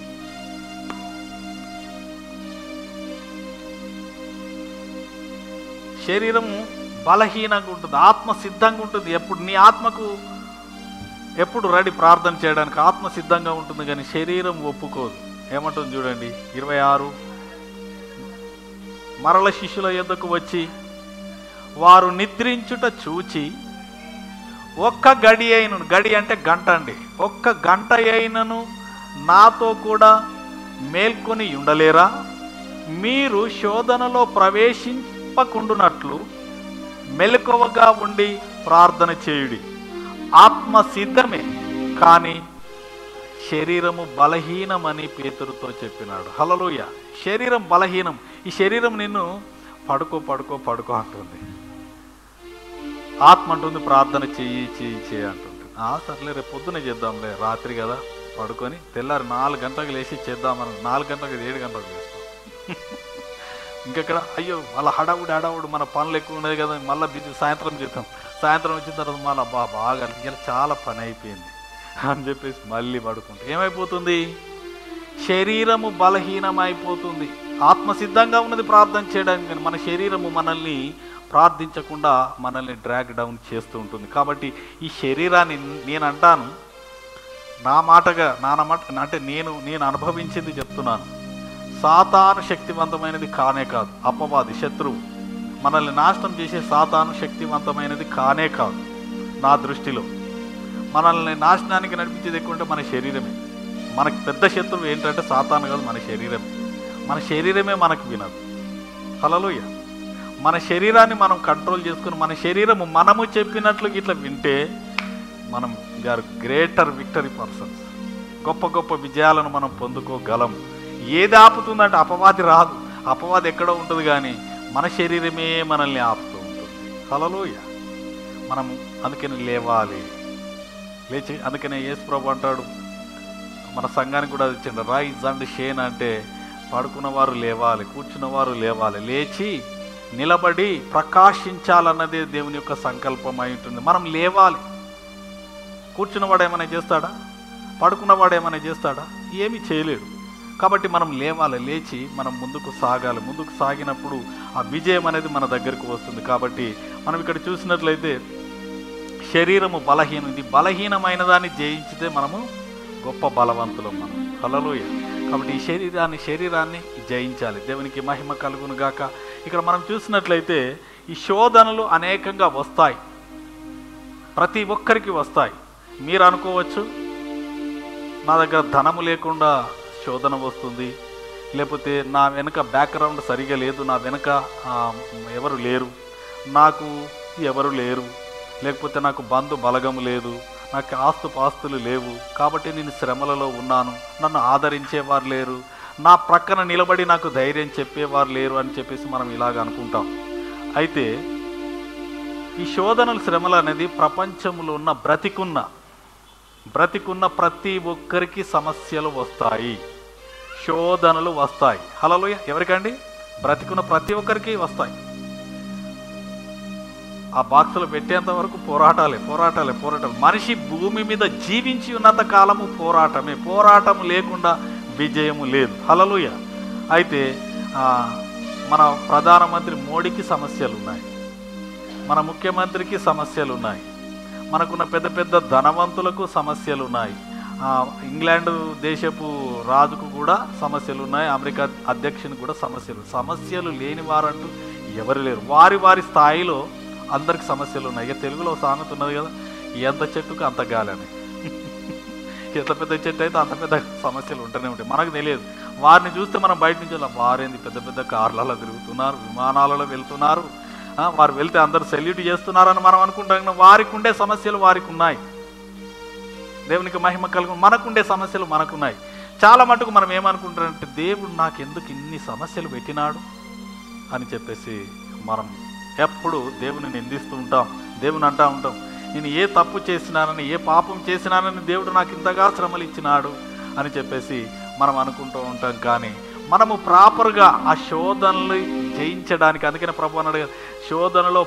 శరీరము బలహీనంగా ఉంటుంది, ఆత్మ సిద్ధంగా ఉంటుంది. ఎప్పుడు నీ ఆత్మకు ఎప్పుడు రెడీ ప్రార్థన చేయడానికి ఆత్మ సిద్ధంగా ఉంటుంది, కానీ శరీరం ఒప్పుకోదు. ఏమంటుంది చూడండి 26. మరల శిష్యుల యొద్దకు వచ్చి వారు నిద్రించుట చూచి, ఒక్క గడి అయినను, గడి అంటే గంట అండి, ఒక్క గంట అయినను నాతో కూడా మేల్కొని ఉండలేరా? మీరు శోధనలో ప్రవేశింపకుండునట్లు మెలకువగా ఉండి ప్రార్థన చేయుడి. ఆత్మ సిద్ధమే, కానీ శరీరము బలహీనమని పేతురుతో చెప్పినాడు. హల్లెలూయా. శరీరం బలహీనం. ఈ శరీరం నిన్ను పడుకో అంటుంది, ఆత్మ అంటుంది ప్రార్థన చెయ్యి అంటుంది. సర్లే రేపు పొద్దునే చేద్దాంలే, రాత్రి కదా పడుకొని తెల్లారి 4 గంటలకు లేచి చేద్దామని 4 గంటలకు 7 గంటలకు చేస్తాం. ఇంకెక్కడ అయ్యో మళ్ళీ హడావుడు, మన పనులు ఎక్కువ ఉన్నది కదా, మళ్ళీ బిజీ, సాయంత్రం చేద్దాం. సాయంత్రం వచ్చిన తర్వాత మళ్ళీ బాగా ఇలా చాలా పని అయిపోయింది అని చెప్పేసి మళ్ళీ పడుకుంటే ఏమైపోతుంది? శరీరము బలహీనమైపోతుంది. ఆత్మ సిద్ధంగా ఉన్నది ప్రార్థన చేయడానికి, కానీ మన శరీరము మనల్ని ప్రార్థించకుండా మనల్ని డ్రాగ్ డౌన్ చేస్తూ ఉంటుంది. కాబట్టి ఈ శరీరాన్ని నేను అంటాను, నా మాటగా అంటే నేను అనుభవించింది చెప్తున్నాను. సాతాను శక్తివంతమైనది కానే కాదు. అపవాది, శత్రువు, మనల్ని నాశనం చేసే సాతాను శక్తివంతమైనది కానే కాదు. నా దృష్టిలో మనల్ని నాశనానికి నడిపించేది ఎక్కువ అంటే మన శరీరమే. మనకి పెద్ద శత్రువు ఏంటంటే సాతాను కాదు, మన శరీరమే. మన శరీరమే మనకు వినదు. హల్లెలూయా. మన శరీరాన్ని మనం కంట్రోల్ చేసుకుని, మన శరీరము మనము చెప్పినట్లు ఇట్లా వింటే మనం గ్రేటర్ విక్టరీ పర్సన్స్, గొప్ప విజయాలను మనం పొందుకోగలం. ఏది ఆపుతుందంటే అపవాది రాదు, అపవాది ఎక్కడో ఉంటుంది, కానీ మన శరీరమే మనల్ని ఆపుతూ ఉంటుంది. హల్లెలూయా. మనం అందుకని లేవాలి, లేచి అందుకనే యేసు ప్రభు అంటాడు, మన సంఘానికి కూడా ఇచ్చిండు, రైజ్ అండ్ షేన్ అంటే పడుకున్నవారు లేవాలి, కూర్చున్నవారు లేవాలి, లేచి నిలబడి ప్రకాశించాలన్నదే దేవుని యొక్క సంకల్పం అయి ఉంటుంది. మనం లేవాలి. కూర్చున్నవాడు ఏమైనా చేస్తాడా? పడుకున్నవాడు ఏమైనా చేస్తాడా? ఏమీ చేయలేడు. కాబట్టి మనం లేవాలి, లేచి మనం ముందుకు సాగాలి. ముందుకు సాగినప్పుడు ఆ విజయం అనేది మన దగ్గరకు వస్తుంది. కాబట్టి మనం ఇక్కడ చూసినట్లయితే శరీరము బలహీనం, ఇది బలహీనమైన దాన్ని జయించితే మనము గొప్ప బలవంతులం మనం. హల్లెలూయా. కాబట్టి ఈ శరీరాన్ని జయించాలి. దేవునికి మహిమ కలుగును గాక. ఇక్కడ మనం చూసినట్లయితే ఈ శోధనలు అనేకంగా వస్తాయి, ప్రతి ఒక్కరికి వస్తాయి. మీరు అనుకోవచ్చు, నా దగ్గర ధనము లేకుండా శోధన వస్తుంది, లేకపోతే నా వెనుక బ్యాక్గ్రౌండ్ సరిగా లేదు, నా వెనుక ఎవరు లేరు, నాకు ఎవరు లేరు, లేకపోతే నాకు బంధు బలగము లేదు, నాకు ఆస్తుపాస్తులు లేవు, కాబట్టి నేను శ్రమలలో ఉన్నాను, నన్ను ఆదరించేవారు లేరు, నా ప్రక్కన నిలబడి నాకు ధైర్యం చెప్పేవారు లేరు అని చెప్పేసి మనం ఇలాగ అనుకుంటాం. అయితే ఈ శోధనలు, శ్రమలు అనేది ప్రపంచంలో ఉన్న బ్రతికున్న ప్రతి ఒక్కరికి సమస్యలు వస్తాయి, శోధనలు వస్తాయి. హల్లెలూయా. ఎవరికండి? బ్రతికున్న ప్రతి ఒక్కరికి వస్తాయి. ఆ బాక్సులు పెట్టేంత వరకు పోరాటాలే. మనిషి భూమి మీద జీవించి ఉన్నంత కాలము పోరాటమే. పోరాటం లేకుండా విజయము లేదు. హల్లెలూయా. అయితే మన ప్రధానమంత్రి మోడీకి సమస్యలు ఉన్నాయి, మన ముఖ్యమంత్రికి సమస్యలు ఉన్నాయి, మనకున్న పెద్ద పెద్ద ధనవంతులకు సమస్యలు ఉన్నాయి, ఇంగ్లాండ్ దేశపు రాజుకు కూడా సమస్యలు ఉన్నాయి, అమెరికా అధ్యక్షునికి కూడా సమస్యలు లేని వారంటూ ఎవరు లేరు. వారి స్థాయిలో అందరికి సమస్యలు ఉన్నాయి. ఇక తెలుగులో సామెత ఉన్నది కదా, ఎంత చెట్టుకు అంత గాలి అని. ఎంత పెద్ద చెట్టు అయితే అంత పెద్ద సమస్యలు ఉంటూనే ఉంటాయి. మనకు తెలియదు. వారిని చూస్తే మనం బయట నుంచి వారేంది పెద్ద పెద్ద కార్లలో తిరుగుతున్నారు, విమానాలలో వెళ్తున్నారు, వారు వెళ్తే అందరూ సెల్యూట్ చేస్తున్నారని మనం అనుకుంటాం. వారికి ఉండే సమస్యలు వారికి ఉన్నాయి. దేవునికి మహిమ కలుగు. మనకుండే సమస్యలు మనకున్నాయి. చాలా మటుకు మనం ఏమనుకుంటారంటే, దేవుడు నాకు ఎందుకు ఇన్ని సమస్యలు పెట్టినాడు అని చెప్పేసి మనం ఎప్పుడు దేవుని నిందిస్తూ ఉంటాం. దేవుని అంటూ ఉంటాం, నేను ఏ తప్పు చేసినానని, ఏ పాపం చేసినానని దేవుడు నాకు ఇంతగా శ్రమలు ఇచ్చినాడు అని చెప్పేసి మనం అనుకుంటూ ఉంటాం. కానీ మనము ప్రాపర్గా ఆ శోధనలు జయించడానికి, అందుకనే ప్రభు అన్నాడు, శోధనలో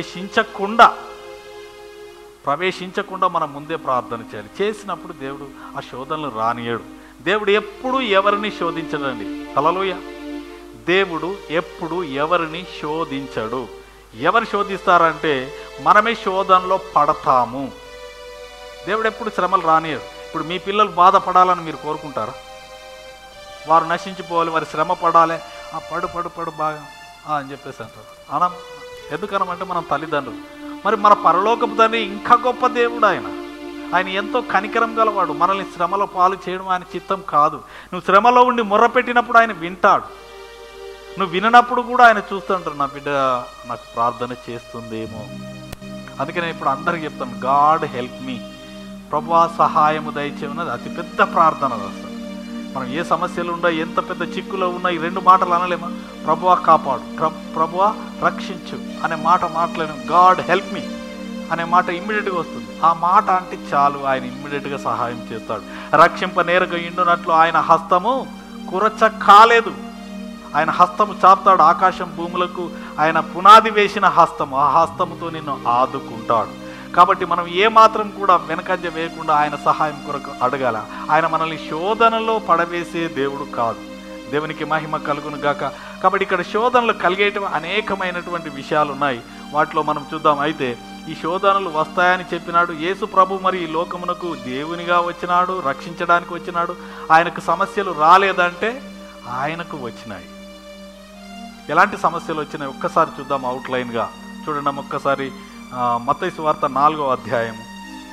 ప్రవేశించకుండా మనం ముందే ప్రార్థన చేయాలి. చేసినప్పుడు దేవుడు ఆ శోధనలు రానియడు. దేవుడు ఎప్పుడు ఎవరిని శోధించడండి. హల్లెలూయా. దేవుడు ఎప్పుడు ఎవరిని శోధించడు. ఎవరు శోధిస్తారంటే మనమే శోధనలో పడతాము. దేవుడు ఎప్పుడు శ్రమలు రానియడు. ఇప్పుడు మీ పిల్లలు బాధపడాలని మీరు కోరుకుంటారా? వారు నశించిపోవాలి, వారు శ్రమ పడాలి, పడు బాగా అని చెప్పేసి అంటారు. ఎందుకనమంటే మనం తల్లిదండ్రులు. మరి మన పరలోకపు తండ్రి ఇంకా గొప్ప దేవుడు. ఆయన ఎంతో కనికరం గలవాడు. మనల్ని శ్రమలో పాలు చేయడం ఆయన చిత్తం కాదు. నువ్వు శ్రమలో ఉండి మొర్ర పెట్టినప్పుడు ఆయన వింటాడు. నువ్వు వినప్పుడు కూడా ఆయన చూస్తుంటారు, నా బిడ్డ నాకు ప్రార్థన చేస్తుందేమో. అందుకనే ఇప్పుడు అందరికి చెప్తాను, గాడ్ హెల్ప్ మీ, ప్రభువా సహాయము దయచేయమన్నది అతిపెద్ద ప్రార్థన. అసలు మనం ఏ సమస్యలు ఉన్నా, ఎంత పెద్ద చిక్కులో ఉన్నా ఈ రెండు మాటలు అనలేమా? ప్రభువా కాపాడు, ప్రభువా రక్షించు అనే మాట మాట్లాడలేము. గాడ్ హెల్ప్ మీ అనే మాట ఇమ్మీడియట్గా వస్తుంది. ఆ మాట అంటే చాలు, ఆయన ఇమ్మీడియట్గా సహాయం చేస్తాడు. రక్షింప నేరగా ఇండునట్లు ఆయన హస్తము కురచ కాలేదు. ఆయన హస్తము చాపుతాడు. ఆకాశం భూములకు ఆయన పునాది వేసిన హస్తము, ఆ హస్తముతో నిన్ను ఆదుకుంటాడు. కాబట్టి మనం ఏమాత్రం కూడా వెనకంజ వేయకుండా ఆయన సహాయం కొరకు అడగాల. ఆయన మనల్ని శోధనలో పడవేసే దేవుడు కాదు. దేవునికి మహిమ కలుగును గాక. కాబట్టి ఇక్కడ శోధనలు కలిగేట అనేకమైనటువంటి విషయాలు ఉన్నాయి. వాటిలో మనం చూద్దాం. అయితే ఈ శోధనలు వస్తాయని చెప్పినాడు యేసు ప్రభు. మరి ఈ లోకమునకు దేవునిగా వచ్చినాడు, రక్షించడానికి వచ్చినాడు. ఆయనకు సమస్యలు రాలేదంటే ఆయనకు వచ్చినాయి. ఎలాంటి సమస్యలు వచ్చినాయి ఒక్కసారి చూద్దాం అవుట్లైన్గా. చూడండి ఒక్కసారి మత్తయి సువార్త 4వ అధ్యాయము.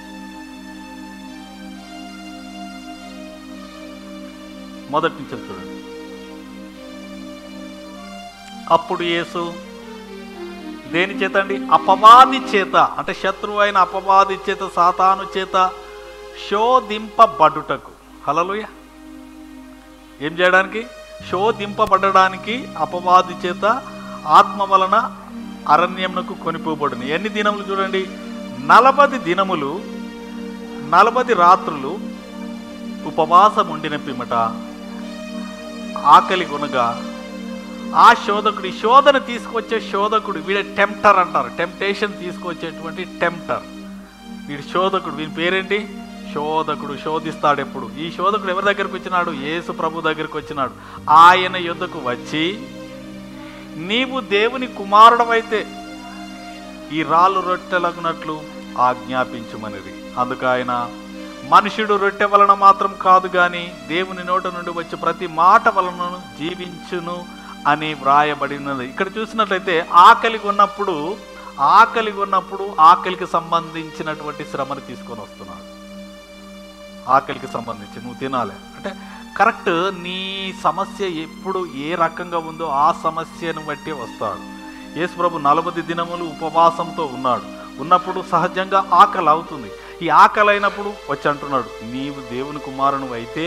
మొదటి నుంచి చూడండి. అప్పుడు యేసు దేని చేత అండి? అపవాది చేత, అంటే శత్రువు అయిన అపవాది చేత, సాతాను చేత శోధింపబడుటకు. హల్లెలూయా. ఏం చేయడానికి? శోధింపబడడానికి అపవాది చేత ఆత్మ వలన అరణ్యమునకు కొనిపోబడును. ఎన్ని దినములు చూడండి? 40 దినములు 40 రాత్రులు ఉపవాసం ఉండిన పిమ్మట ఆకలి కొనగా ఆ శోధకుడు, శోధన తీసుకొచ్చే శోధకుడు, వీడే టెంప్టర్ అంటారు. టెంప్టేషన్ తీసుకొచ్చేటువంటి టెంప్టర్, వీడి శోధకుడు. వీని పేరేంటి? శోధకుడు శోధిస్తాడు. ఎప్పుడు ఈ శోధకుడు ఎవరి దగ్గరికి వచ్చినాడు? యేసు ప్రభు దగ్గరికి వచ్చినాడు. ఆయన యొద్దకు వచ్చి, నీవు దేవుని కుమారుడవైతే ఈ రాళ్ళు రొట్టెలగునట్లు ఆజ్ఞాపించుమనిది. అందుకు ఆయన, మనుషుడు రొట్టె వలన మాత్రం కాదు గాని దేవుని నోట నుండి వచ్చే ప్రతి మాట వలన జీవించును అని వ్రాయబడినది. ఇక్కడ చూసినట్లయితే ఆకలికి ఉన్నప్పుడు ఆకలికి సంబంధించినటువంటి శ్రమను తీసుకొని వస్తున్నాడు. ఆకలికి సంబంధించి నువ్వు తినాలి అంటే కరెక్ట్, నీ సమస్య ఎప్పుడు ఏ రకంగా ఉందో ఆ సమస్యను బట్టి వస్తాడు. యేసు ప్రభు 40 దినములు ఉపవాసంతో ఉన్నప్పుడు సహజంగా ఆకలి అవుతుంది. ఈ ఆకలి అయినప్పుడు వచ్చి అంటున్నాడు, నీవు దేవుని కుమారుని అయితే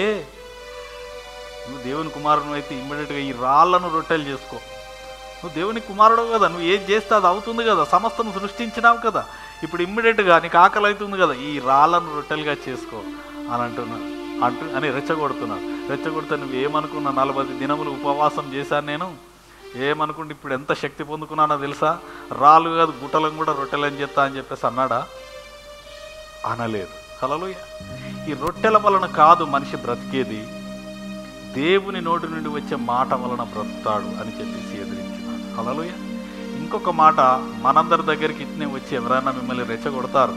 ఇమ్మీడియట్గా ఈ రాళ్లను రొట్టెలు చేసుకో. నువ్వు దేవుని కుమారుడు కదా, నువ్వు ఏం చేస్తే అది అవుతుంది కదా, సమస్తం సృష్టించినావు కదా, ఇప్పుడు ఇమ్మీడియట్గా నీకు ఆకలి అవుతుంది కదా, ఈ రాళ్లను రొట్టెలుగా చేసుకో అని అని రెచ్చగొడితే నువ్వు ఏమనుకున్నా? 40 దినములు ఉపవాసం చేశాను నేను, ఏమనుకుంటే ఇప్పుడు ఎంత శక్తి పొందుకున్నానో తెలుసా? రాళ్ళు కాదు గుట్టలను కూడా రొట్టెలని చేస్తా అని చెప్పేసి అన్నాడా? అనలేదు. హల్లెలూయా. ఈ రొట్టెల వలన కాదు మనిషి బ్రతికేది, దేవుని నోటి నుండి వచ్చే మాట వలన బ్రతుకుతాడు అని చెప్పేసి ఎదిరించినాడు. హల్లెలూయా. ఇంకొక మాట, మనందరి దగ్గరికి ఇట్నే వచ్చి ఎవరైనా మిమ్మల్ని రెచ్చగొడతారు,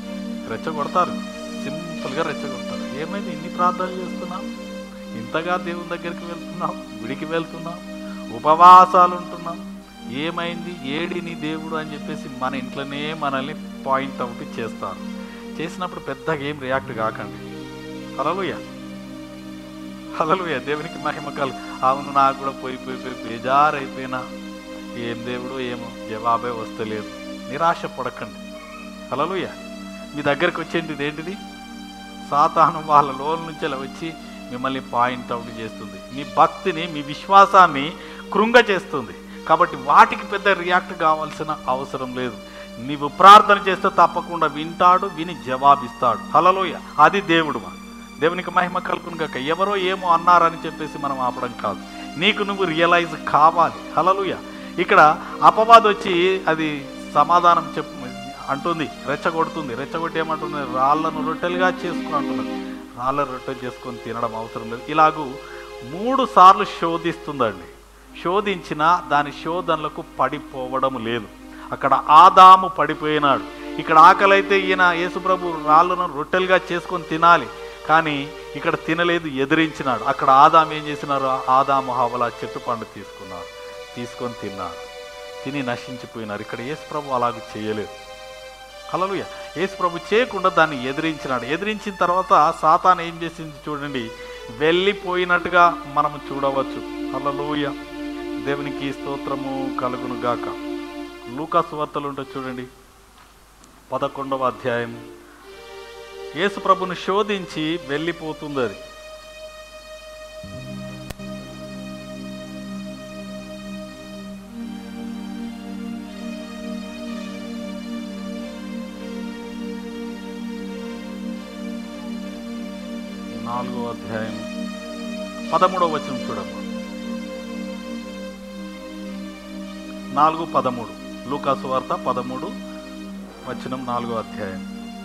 సింపుల్గా రెచ్చగొడతారు. ఏమైంది, ఇన్ని ప్రార్థనలు చేస్తున్నాం, ఇంతగా దేవుని దగ్గరికి వెళ్తున్నాం, గుడికి వెళ్తున్నాం, ఉపవాసాలు ఉంటున్నాం, ఏమైంది, ఏడి నీ దేవుడు అని చెప్పేసి మన ఇంట్లోనే మనల్ని పాయింట్ అవుట్ చేస్తారు. చేసినప్పుడు పెద్దగా ఏం రియాక్ట్ కాకండి. హల్లెలూయా. దేవునికి మహిమ కలు. అవును, నాకు కూడా పోయి బేజారైపోయినా, ఏం దేవుడు ఏమో జవాబే వస్తలేదు, నిరాశ పడకండి. హల్లెలూయా. మీ దగ్గరికి వచ్చేది ఇదేంటిది? సాతాను వాళ్ళ లోన్ నుంచి అలా వచ్చి మిమ్మల్ని పాయింట్ అవుట్ చేస్తుంది, మీ భక్తిని మీ విశ్వాసాన్ని కృంగ చేస్తుంది. కాబట్టి వాటికి పెద్ద రియాక్ట్ కావాల్సిన అవసరం లేదు. నీవు ప్రార్థన చేస్తే తప్పకుండా వింటాడు, విని జవాబిస్తాడు. హల్లెలూయా. అది దేవుడు. దేవునికి మహిమ కలుగును గాక. ఎవరో ఏమో అన్నారని చెప్పేసి మనం ఆపడం కాదు, నీకు నువ్వు రియలైజ్ కావాలి. హల్లెలూయా. ఇక్కడ అపవాది వచ్చి అది సమాధానం అంటుంది, రెచ్చగొట్టి ఏమంటుంది? రాళ్లను రొట్టెలుగా చేసుకుని అంటున్నది. రాళ్ళ రొట్టెలు చేసుకొని తినడం అవసరం లేదు. ఇలాగూ 3 సార్లు శోధిస్తుందండి. శోధించినా దాని శోధనలకు పడిపోవడం లేదు. అక్కడ ఆదాము పడిపోయినాడు. ఇక్కడ ఆకలైతే ఈయన యేసుప్రభు రాళ్ళను రొట్టెలుగా చేసుకొని తినాలి, కానీ ఇక్కడ తినలేదు, ఎదిరించినాడు. అక్కడ ఆదాము ఏం చేసినారు? ఆదాము హవ్వల చెట్టు పండు తీసుకొని తిన్నారు, తిని నశించిపోయినారు. ఇక్కడ యేసుప్రభు అలాగ చేయలేదు. హల్లెలూయా. యేసుప్రభు చేయకుండా దాన్ని ఎదిరించినాడు. ఎదిరించిన తర్వాత సాతాను ఏం చేసింది చూడండి, వెళ్ళిపోయినట్టుగా మనము చూడవచ్చు. హల్లెలూయా. దేవునికి స్తోత్రము కలుగును గాక. లూకా సువార్తలు ఉంటుంది చూడండి, 11వ అధ్యాయం. యేసు ప్రభుని శోధించి వెళ్ళిపోతుంది అది. నాలుగో అధ్యాయం 13వ వచనం చూడమ్మా. 4:13 లూకా సువార్త 13 వచనం 4వ అధ్యాయం.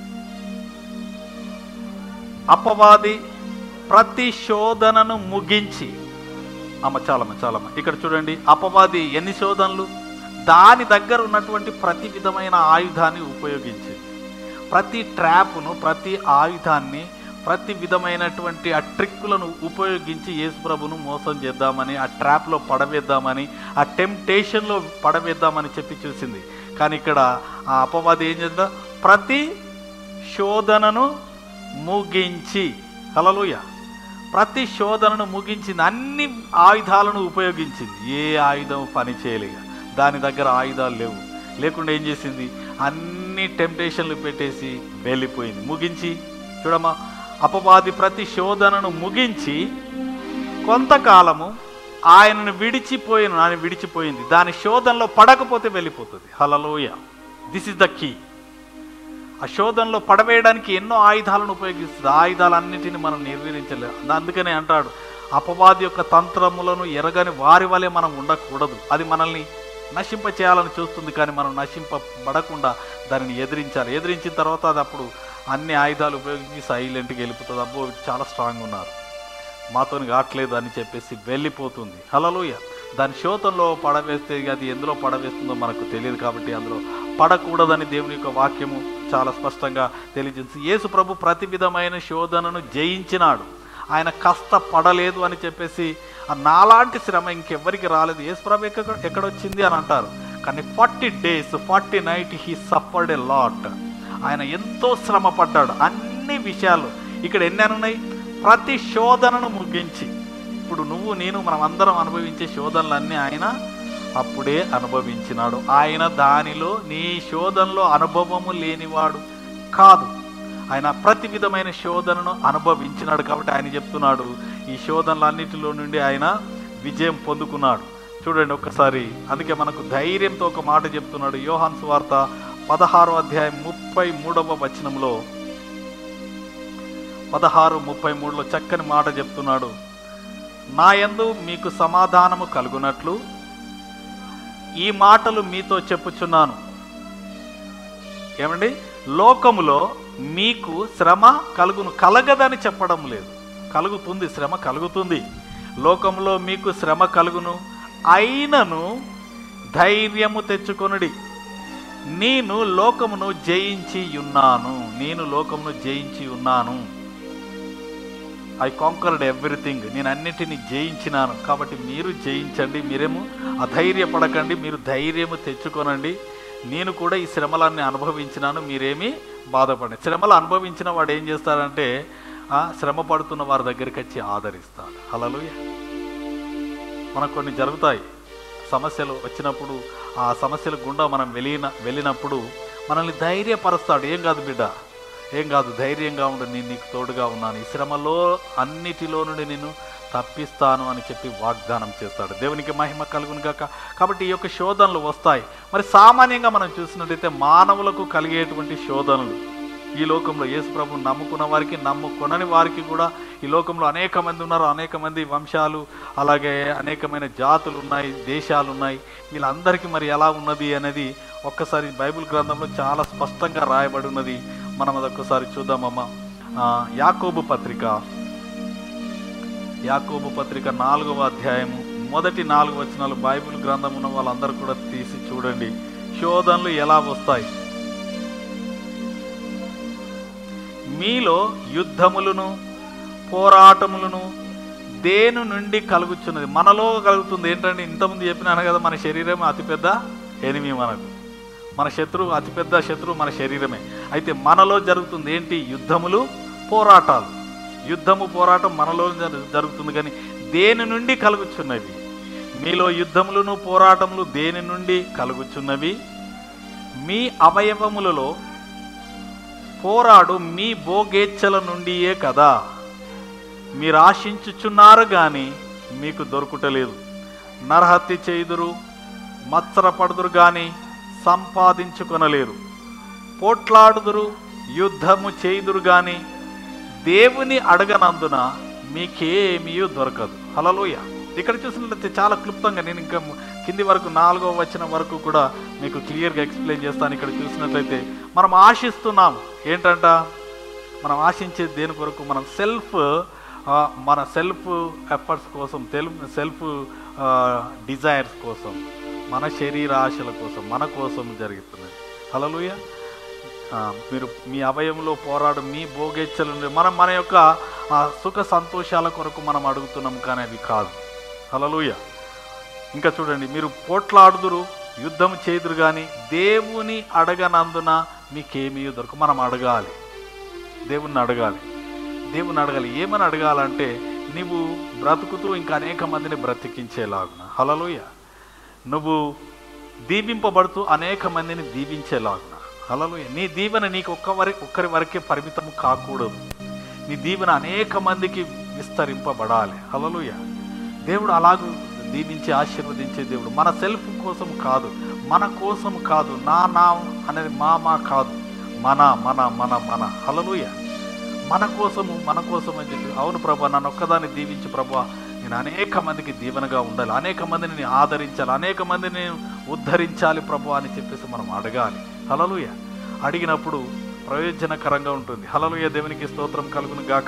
అపవాది ప్రతి శోధనను ముగించి, చాలమ్మ ఇక్కడ చూడండి, అపవాది ఎన్ని శోధనలు, దాని దగ్గర ఉన్నటువంటి ప్రతి విధమైన ఆయుధాన్ని ఉపయోగించింది. ప్రతి ట్రాప్ను, ప్రతి ఆయుధాన్ని, ప్రతి విధమైనటువంటి ఆ ట్రిక్కులను ఉపయోగించి యేసుప్రభును మోసం చేద్దామని, ఆ ట్రాప్లో పడవేద్దామని, ఆ టెంప్టేషన్లో పడవేద్దామని చెప్పి చూసింది. కానీ ఇక్కడ ఆ అపవాది ఏం చేద్దాం, ప్రతి శోధనను ముగించి, హల్లెలూయా, ప్రతి శోధనను ముగించింది, అన్ని ఆయుధాలను ఉపయోగించింది. ఏ ఆయుధం పని చేయలేక, దాని దగ్గర ఆయుధాలు లేకుండా ఏం చేసింది, అన్ని టెంప్టేషన్లు పెట్టేసి వెళ్ళిపోయింది. ముగించి చూడమ్మా, అపవాది ప్రతి శోధనను ముగించి కొంతకాలము ఆయన విడిచిపోయింది. దాని శోధనలో పడకపోతే వెళ్ళిపోతుంది. Hallelujah. This is the key. ఆ శోధనలో పడవేయడానికి ఎన్నో ఆయుధాలను ఉపయోగిస్తుంది. ఆయుధాలన్నింటినీ మనం నిర్వీర్యించలేదు. అందుకనే అంటాడు, అపవాది యొక్క తంత్రములను ఎరగని వారి వలె మనం ఉండకూడదు. అది మనల్ని నశింప చేయాలని చూస్తుంది, కానీ మనం నశింపబడకుండా దానిని ఎదిరించాలి. ఎదిరించిన తర్వాత అది అప్పుడు అన్ని ఆయుధాలు ఉపయోగించి సైలెంట్గా వెళ్ళిపోతుంది. అబ్బో చాలా స్ట్రాంగ్ ఉన్నారు, మాతోని కావట్లేదు అని చెప్పేసి వెళ్ళిపోతుంది. హల్లెలూయా. దాని శోతంలో పడవేస్తే అది ఎందులో పడవేస్తుందో మనకు తెలియదు, కాబట్టి అందులో పడకూడదని దేవుని యొక్క వాక్యము చాలా స్పష్టంగా తెలియజేస్తుంది. యేసు ప్రభు ప్రతి విధమైన శోధనను జయించినాడు. ఆయన కష్టపడలేదు అని చెప్పేసి నాలాంటి శ్రమ ఇంకెవ్వరికి రాలేదు, యేసు ప్రభు ఎక్కడొచ్చింది అని అంటారు. కానీ 40 days 40 nights he suffered a lot. ఆయన ఎంతో శ్రమ పడ్డాడు అన్ని విషయాలు. ఇక్కడ ఎన్ని ఉన్నాయి? ప్రతి శోధనను ముగించి, ఇప్పుడు నువ్వు నేను మనం అందరం అనుభవించే శోధనలన్నీ ఆయన అప్పుడే అనుభవించినాడు. ఆయన దానిలో నీ శోధనలో అనుభవము లేనివాడు కాదు. ఆయన ప్రతి విధమైన శోధనను అనుభవించినాడు. కాబట్టి ఆయన చెప్తున్నాడు ఈ శోధనలన్నిటిలో నుండి ఆయన విజయం పొందుకున్నాడు. చూడండి ఒక్కసారి, అందుకే మనకు ధైర్యంతో ఒక మాట చెప్తున్నాడు. యోహాను సువార్త 16వ అధ్యాయం 33వ వచనంలో 16:33లో చక్కని మాట చెప్తున్నాడు. నా యందు మీకు సమాధానము కలుగునట్లు ఈ మాటలు మీతో చెప్పుచున్నాను. ఏమండి, లోకములో మీకు శ్రమ కలగదని చెప్పడం లేదు, కలుగుతుంది, శ్రమ కలుగుతుంది. లోకంలో మీకు శ్రమ కలుగును, అయినను ధైర్యము తెచ్చుకొనుడి, నేను లోకమును జయించి ఉన్నాను. నేను లోకమును జయించి ఉన్నాను. I conquered everything. నేను అన్నిటినీ జయించినాను. కాబట్టి మీరు జయించండి, మీరేమో అధైర్యపడకండి, మీరు ధైర్యము తెచ్చుకోనండి. నేను కూడా ఈ శ్రమలన్నీ అనుభవించినాను, మీరేమీ బాధపడండి. శ్రమలు అనుభవించిన వాడు ఏం చేస్తాడంటే శ్రమ పడుతున్న వారి దగ్గరికి వచ్చి ఆదరిస్తాడు. హల్లెలూయా. మనకు కొన్ని జరుగుతాయి సమస్యలు వచ్చినప్పుడు, ఆ సమస్యల గుండా మనం వెళ్ళినప్పుడు మనల్ని ధైర్యపరుస్తాడు. ఏం కాదు బిడ్డ, ఏం కాదు, ధైర్యంగా ఉండు, నేను నీకు తోడుగా ఉన్నాను, ఈ శ్రమలో అన్నిటిలో నుండి నేను తప్పిస్తాను అని చెప్పి వాగ్దానం చేస్తాడు. దేవునికి మహిమ కలుగును గాక. కాబట్టి ఈ యొక్క శోధనలు వస్తాయి. మరి సామాన్యంగా మనం చూసినట్టయితే మానవులకు కలిగేటువంటి శోధనలు ఈ లోకంలో యేసు ప్రభువుని నమ్ముకున్న వారికి, నమ్ముకొనని వారికి కూడా ఈ లోకంలో అనేక మంది ఉన్నారు. అనేక మంది వంశాలు, అలాగే అనేకమైన జాతులు ఉన్నాయి, దేశాలు ఉన్నాయి. వీళ్ళందరికీ మరి ఎలా ఉన్నది అనేది ఒక్కసారి బైబిల్ గ్రంథంలో చాలా స్పష్టంగా రాయబడి ఉన్నది. మనం అదొక్కసారి చూద్దామమ్మా. యాకోబు పత్రిక 4వ అధ్యాయము మొదటి 4 వచనాలు బైబిల్ గ్రంథం ఉన్న వాళ్ళందరూ కూడా తీసి చూడండి. శోధనలు ఎలా వస్తాయి? మీలో యుద్ధములను పోరాటములను దేని నుండి కలుగుచున్నది? మనలో కలుగుతుంది. ఏంటంటే ఇంతకుముందు చెప్పినాను కదా, మన శరీరమే అతిపెద్ద ఎనిమి. మన శత్రువు, అతిపెద్ద శత్రువు మన శరీరమే. అయితే మనలో జరుగుతుంది ఏంటి? యుద్ధములు, పోరాటాలు. యుద్ధము, పోరాటం మనలో జరుగుతుంది. కానీ దేని నుండి కలుగుచున్నవి? మీలో యుద్ధములను పోరాటములు దేని నుండి కలుగుచున్నవి? మీ అవయవములలో పోరాడు మీ భోగేచ్ఛల నుండియే కదా. మీరు ఆశించుచున్నారు కానీ మీకు దొరుకుటలేదు. నరహత్య చేయుదురు, మత్సరపడుదురు కానీ సంపాదించుకొనలేరు. పోట్లాడుదురు, యుద్ధము చేయుదురు కానీ దేవుని అడగనందున మీకేమీ దొరకదు. హల్లెలూయా. ఇక్కడ చూసినట్లయితే చాలా క్లుప్తంగా, నేను ఇంకా కింది వరకు 4వ వచనం వరకు కూడా మీకు క్లియర్గా ఎక్స్ప్లెయిన్ చేస్తాను. ఇక్కడ చూసినట్లయితే మనం ఆశిస్తున్నాం. ఏంటంట? మనం ఆశించేది దేని కొరకు? మన సెల్ఫ్ ఎఫర్ట్స్ కోసం, సెల్ఫ్ డిజైర్స్ కోసం, మన శరీర ఆశల కోసం, మన కోసం జరుగుతున్నది. హల్లెలూయా. మీరు మీ అవయంలో పోరాడు మీ భోగేచ్ఛలు, మన యొక్క సుఖ సంతోషాల కొరకు మనం అడుగుతున్నాం, కానీ అవి కాదు. హల్లెలూయా. ఇంకా చూడండి, మీరు పోట్లాడుదురు, యుద్ధం చేదురు కానీ దేవుని అడగనందున మీకేమీ దొరక. మనం అడగాలి, దేవుణ్ణి అడగాలి. ఏమని అడగాలంటే, నువ్వు బ్రతుకుతూ ఇంకా అనేక మందిని బ్రతికించేలాగున. హల్లెలూయా. నువ్వు దీవింపబడుతూ అనేక మందిని దీవించేలాగున. హల్లెలూయా. నీ దీవెన నీకు ఒక్కరి వరకే పరిమితం కాకూడదు. నీ దీవెన అనేక మందికి విస్తరింపబడాలి. హల్లెలూయా. దేవుడు అలాగూ దీవించి ఆశీర్వదించే దేవుడు. మన సెల్ఫ్ కోసం కాదు, మన కోసం కాదు, నా అనేది మా కాదు, మన మన మన మన హల్లెలూయా. మన కోసం అని చెప్పి, అవును ప్రభా, నన్ను ఒక్కదాన్ని దీవించి ప్రభా, నేను అనేక మందికి దీవెనగా ఉండాలి, అనేక మందిని నేను ఆదరించాలి, అనేక మందిని నేను ఉద్ధరించాలి ప్రభా అని చెప్పేసి మనం అడగాలి. హల్లెలూయా. అడిగినప్పుడు ప్రయోజనకరంగా ఉంటుంది. హల్లెలూయా, దేవునికి స్తోత్రం కలుగును గాక.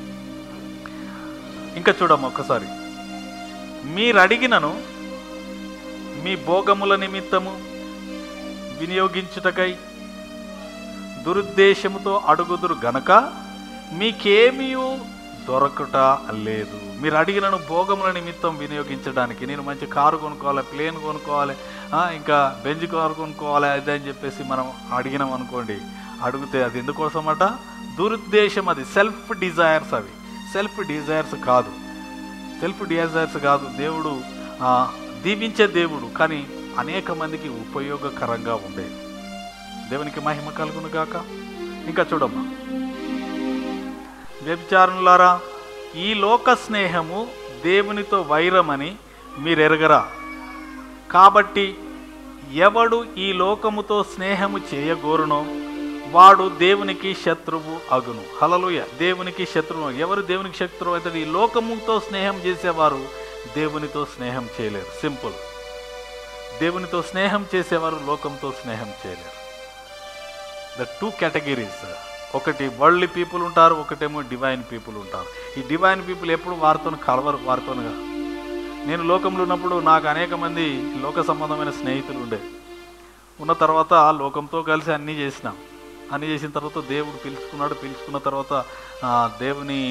ఇంకా చూడమ్మా ఒకసారి, మీరు అడిగినను మీ భోగముల నిమిత్తము వినియోగించుటకై దురుద్దేశముతో అడుగుదురు గనక మీకేమీ దొరకట లేదు. మీరు అడిగినను భోగముల నిమిత్తం వినియోగించడానికి, నేను మంచి కారు కొనుక్కోవాలి, ప్లేన్ కొనుక్కోవాలి, ఇంకా బెంజ్ కారు కొనుక్కోవాలి అదే అని చెప్పేసి మనం అడిగినాం అనుకోండి, అడిగితే అది ఎందుకోసమట? దురుద్దేశం, అది సెల్ఫ్ డిజైర్స్, అవి సెల్ఫ్ డిజైర్స్ కాదు, సెల్ఫ్ డిజైర్స్ కాదు. దేవుడు దీవించే దేవుడు, కానీ అనేక మందికి ఉపయోగకరంగా ఉండేది. దేవునికి మహిమ కలుగును గాక. ఇంకా చూడమ్మా, వ్యభిచారులారా, ఈ లోక స్నేహము దేవునితో వైరమని మీరెరగరా? కాబట్టి ఎవడు ఈ లోకముతో స్నేహము చేయగోరునో వాడు దేవునికి శత్రువు అగును. హల్లెలూయా, దేవునికి శత్రువు. ఎవరు దేవునికి శత్రువు అవుతాడు? ఈ లోకముతో స్నేహం చేసేవారు దేవునితో స్నేహం చేయలేరు. సింపుల్. దేవునితో స్నేహం చేసేవారు లోకంతో స్నేహం చేయలేరు. ద టూ కేటగిరీస్, ఒకటి వరల్డ్లీ పీపుల్ ఉంటారు, ఒకటేమో డివైన్ పీపుల్ ఉంటారు. ఈ డివైన్ పీపుల్ ఎప్పుడు వారితో కలవరు, వారితోనుగా. నేను లోకంలో ఉన్నప్పుడు నాకు అనేక మంది లోక సంబంధమైన స్నేహితులు ఉండే. ఉన్న తర్వాత లోకంతో కలిసి అన్నీ చేసినాం. అన్నీ చేసిన తర్వాత దేవుడు పిలుచుకున్న తర్వాత దేవుని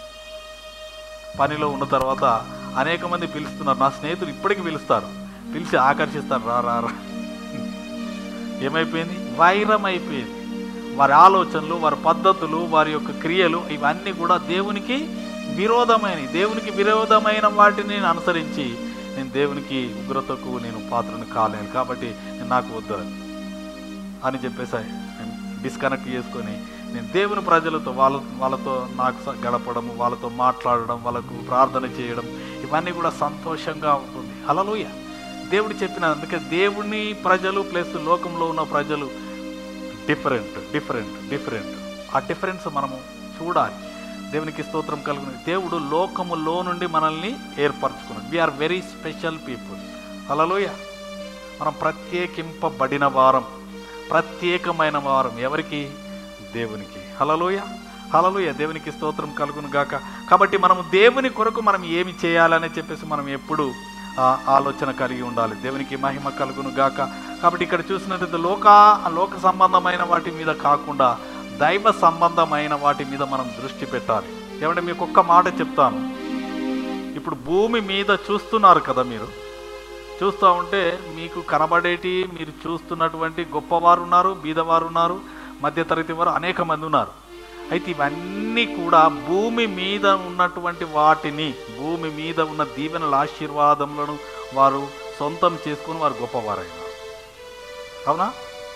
పనిలో ఉన్న తర్వాత అనేక మంది పిలుస్తున్నారు. నా స్నేహితులు ఇప్పటికీ పిలుస్తారు, పిలిచి ఆకర్షిస్తారు, రా రా రా. ఏమైపోయింది? వైరం అయిపోయింది. వారి ఆలోచనలు, వారి పద్ధతులు, వారి యొక్క క్రియలు ఇవన్నీ కూడా దేవునికి విరోధమైన వాటిని నేను అనుసరించి నేను దేవునికి ఉగ్రతకు నేను పాత్రను కాలేను, కాబట్టి నాకు వద్దు అని చెప్పేసి నేను డిస్కనెక్ట్ చేసుకొని నేను దేవుని ప్రజలతో వాళ్ళతో నాకు గడపడము, వాళ్ళతో మాట్లాడడం, వాళ్ళకు ప్రార్థన చేయడం, ఇవన్నీ కూడా సంతోషంగా ఉంటుంది. హల్లెలూయా, దేవుడు చెప్పిన. అందుకే దేవుని ప్రజలు ప్లస్ లోకంలో ఉన్న ప్రజలు డిఫరెంట్. ఆ డిఫరెన్స్ మనము చూడాలి. దేవునికి స్తోత్రం కలుగును. దేవుడు లోకములో నుండి మనల్ని ఏర్పరచుకున్నాడు. We are very special people. Hallelujah, మనం ప్రత్యేకింపబడిన వారం, ప్రత్యేకమైన వారం. ఎవరికి? దేవునికి. హల్లెలూయా, దేవునికి స్తోత్రం కలుగును గాక. కాబట్టి మనము దేవుని కొరకు మనం ఏమి చేయాలని చెప్పేసి మనం ఎప్పుడు ఆలోచన కలిగి ఉండాలి. దేవునికి మహిమ కలుగును గాక. కాబట్టి ఇక్కడ చూసినట్లయితే లోక సంబంధమైన వాటి మీద కాకుండా దైవ సంబంధమైన వాటి మీద మనం దృష్టి పెట్టాలి. ఏమంటే మీకు ఒక్క మాట చెప్తాను. ఇప్పుడు భూమి మీద చూస్తున్నారు కదా, మీరు చూస్తూ ఉంటే మీకు కనబడేటి, మీరు చూస్తున్నటువంటి గొప్పవారు ఉన్నారు, బీదవారు ఉన్నారు, మధ్యతరగతి వారు అనేక మంది ఉన్నారు. అయితే ఇవన్నీ కూడా భూమి మీద ఉన్నటువంటి వాటిని, భూమి మీద ఉన్న దీవెనల ఆశీర్వాదములను వారు సొంతం చేసుకుని వారు గొప్పవారైనారు. అవునా?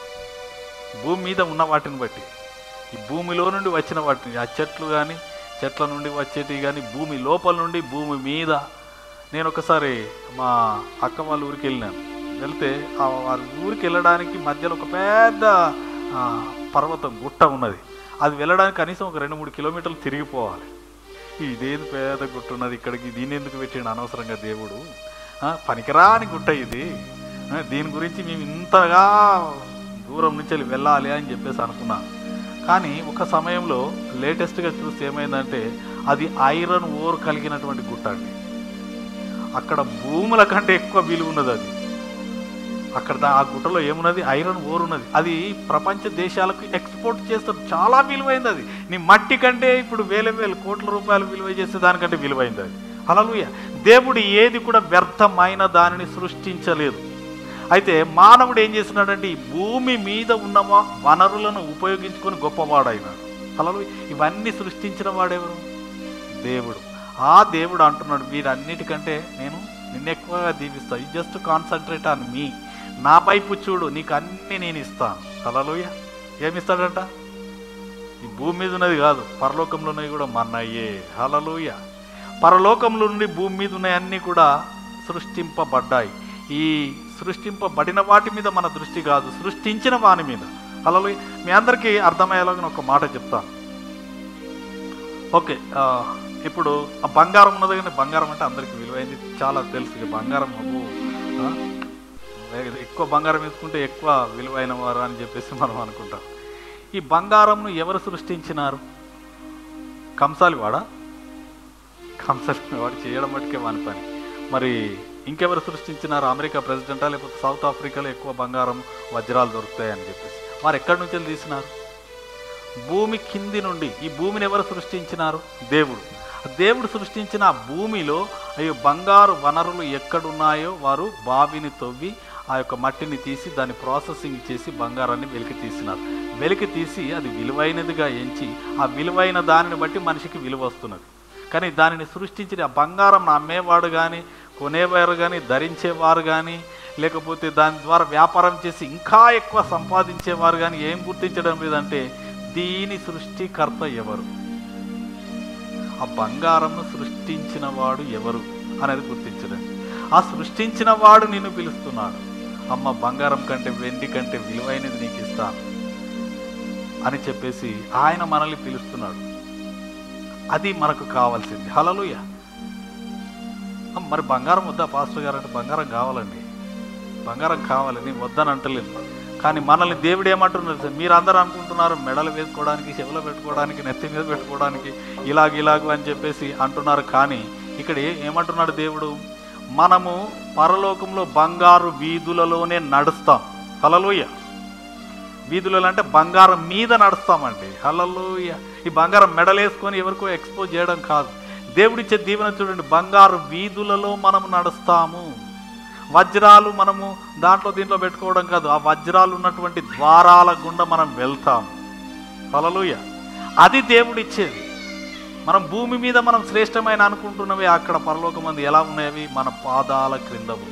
భూమి మీద ఉన్న వాటిని బట్టి, ఈ భూమిలో నుండి వచ్చిన వాటిని, ఆ చెట్లు కానీ, చెట్ల నుండి వచ్చేటివి కానీ, భూమి లోపల నుండి భూమి మీద. నేను ఒకసారి మా అక్క వాళ్ళ ఊరికి వెళ్ళినాను. వెళ్తే వారి ఊరికి వెళ్ళడానికి మధ్యలో ఒక పెద్ద పర్వతం, గుట్ట ఉన్నది. అది వెళ్ళడానికి కనీసం ఒక 2-3 కిలోమీటర్లు తిరిగిపోవాలి. ఇదేది పెద్ద గుట్ట ఉన్నది, ఇక్కడికి దీన్ని ఎందుకు పెట్టిండు అనవసరంగా దేవుడు, పనికిరాని గుట్ట ఇది, దీని గురించి మేము ఇంతగా దూరం నుంచి వెళ్ళాలి అని చెప్పేసి అనుకున్నాను. కానీ ఒక సమయంలో లేటెస్ట్గా చూస్తే ఏమైందంటే అది ఐరన్ ఓర్ కలిగినటువంటి గుట్ట అండి. అక్కడ భూముల కంటే ఎక్కువ విలువ ఉన్నది అది. అక్కడ ఆ గుట్టలో ఏమున్నది? ఐరన్ ఓర్ ఉన్నది. అది ప్రపంచ దేశాలకు ఎక్స్పోర్ట్ చేస్తారు. చాలా విలువైంది అది. నీ మట్టి కంటే ఇప్పుడు వేల కోట్ల రూపాయలు విలువ చేస్తే దానికంటే విలువైంది అది. హల్లెలూయా, దేవుడు ఏది కూడా వ్యర్థమైన దానిని సృష్టించలేదు. అయితే మానవుడు ఏం చేస్తున్నాడంటే ఈ భూమి మీద ఉన్న వనరులను ఉపయోగించుకొని గొప్పవాడైనాడు. హల్లెలూయా, ఇవన్నీ సృష్టించిన వాడెవరు? దేవుడు. ఆ దేవుడు అంటున్నాడు, వీరన్నిటికంటే నేను నిన్ను ఎక్కువగా దీవిస్తాను. You just concentrate on me, నా వైపు చూడు, నీకు అన్నీ నేను ఇస్తాను. హల్లెలూయా, ఏమిస్తాడంట? ఈ భూమి మీద ఉన్నది కాదు, పరలోకంలో ఉన్నవి కూడా మన్నయ్యే. హల్లెలూయా, పరలోకంలో నుండి భూమి మీద ఉన్నవన్నీ కూడా సృష్టింపబడ్డాయి. ఈ సృష్టింపబడిన వాటి మీద మన దృష్టి కాదు, సృష్టించిన వాని మీద. హల్లెలూయా, మీ అందరికీ అర్థమయ్యేలాగా ఒక మాట చెప్తాను. ఓకే, ఇప్పుడు ఆ బంగారం ఉన్నది కానీ బంగారం అంటే అందరికీ విలువైంది, చాలా తెలుసు. బంగారం ఎక్కువ బంగారం వేసుకుంటే ఎక్కువ విలువైన వారు అని చెప్పేసి మనం అనుకుంటాం. ఈ బంగారంను ఎవరు సృష్టించినారు? కంసాలివాడా? కంసాలివాడు చేయడం మటుకే వాని పని. మరి ఇంకెవరు సృష్టించినారు? అమెరికా ప్రెసిడెంటా, లేకపోతే సౌత్ ఆఫ్రికాలో ఎక్కువ బంగారం వజ్రాలు దొరుకుతాయని చెప్పేసి వారు ఎక్కడి నుంచి తీసినారు? భూమి కింది నుండి. ఈ భూమిని ఎవరు సృష్టించినారు? దేవుడు. దేవుడు సృష్టించిన ఆ భూమిలో అయ్యో బంగారు వనరులు ఎక్కడున్నాయో వారు బావిని తవ్వి ఆ యొక్క మట్టిని తీసి దాన్ని ప్రాసెసింగ్ చేసి బంగారాన్ని వెలికి తీసినారు. వెలికి తీసి అది విలువైనదిగా ఎంచి ఆ విలువైన దానిని బట్టి మనిషికి విలువ వస్తున్నది. కానీ దానిని సృష్టించిన ఆ బంగారం అమ్మేవాడు కానీ, కొనేవారు కానీ, ధరించేవారు కానీ, లేకపోతే దాని ద్వారా వ్యాపారం చేసి ఇంకా ఎక్కువ సంపాదించేవారు కానీ ఏం గుర్తించడం లేదంటే దీని సృష్టికర్త ఎవరు, ఆ బంగారంను సృష్టించిన వాడు ఎవరు అనేది గుర్తించడం. ఆ సృష్టించిన వాడు నిన్ను పిలుస్తున్నాడు, అమ్మ బంగారం కంటే వెండి కంటే విలువైనది నీకు ఇస్తాను అని చెప్పేసి ఆయన మనల్ని పిలుస్తున్నాడు. అది మనకు కావాల్సింది. హల్లెలూయా. మరి బంగారం వద్దా పాస్టర్ గారు అంటే బంగారం కావాలండి, బంగారం కావాలి, నేను వద్దని అంటలేను. కానీ మనల్ని దేవుడు ఏమంటున్నారు సార్? మీరు అందరూ అనుకుంటున్నారు మెడలు వేసుకోవడానికి, చెవులో పెట్టుకోవడానికి, నెత్తి మీద పెట్టుకోవడానికి ఇలాగ అని చెప్పేసి అంటున్నారు. కానీ ఇక్కడ ఏమంటున్నాడు దేవుడు? మనము పరలోకంలో బంగారు వీధులలోనే నడుస్తాం. హల్లెలూయా. వీధులలో అంటే బంగారం మీద నడుస్తామండి. హల్లెలూయా. ఈ బంగారం మెడలేసుకొని ఎవరికో ఎక్స్పోజ్ చేయడం కాదు. దేవుడిచ్చే దీవెన చూడండి, బంగారు వీధులలో మనము నడుస్తాము. వజ్రాలు మనము దీంట్లో పెట్టుకోవడం కాదు, ఆ వజ్రాలు ఉన్నటువంటి ద్వారాల గుండా మనం వెళ్తాము. హల్లెలూయా. అది దేవుడిచ్చేది. మనం భూమి మీద మనం శ్రేష్టమైన అనుకుంటున్నవి అక్కడ పరలోకమందు ఎలా ఉన్నాయి? మన పాదాల క్రింద ఉన్నాయి.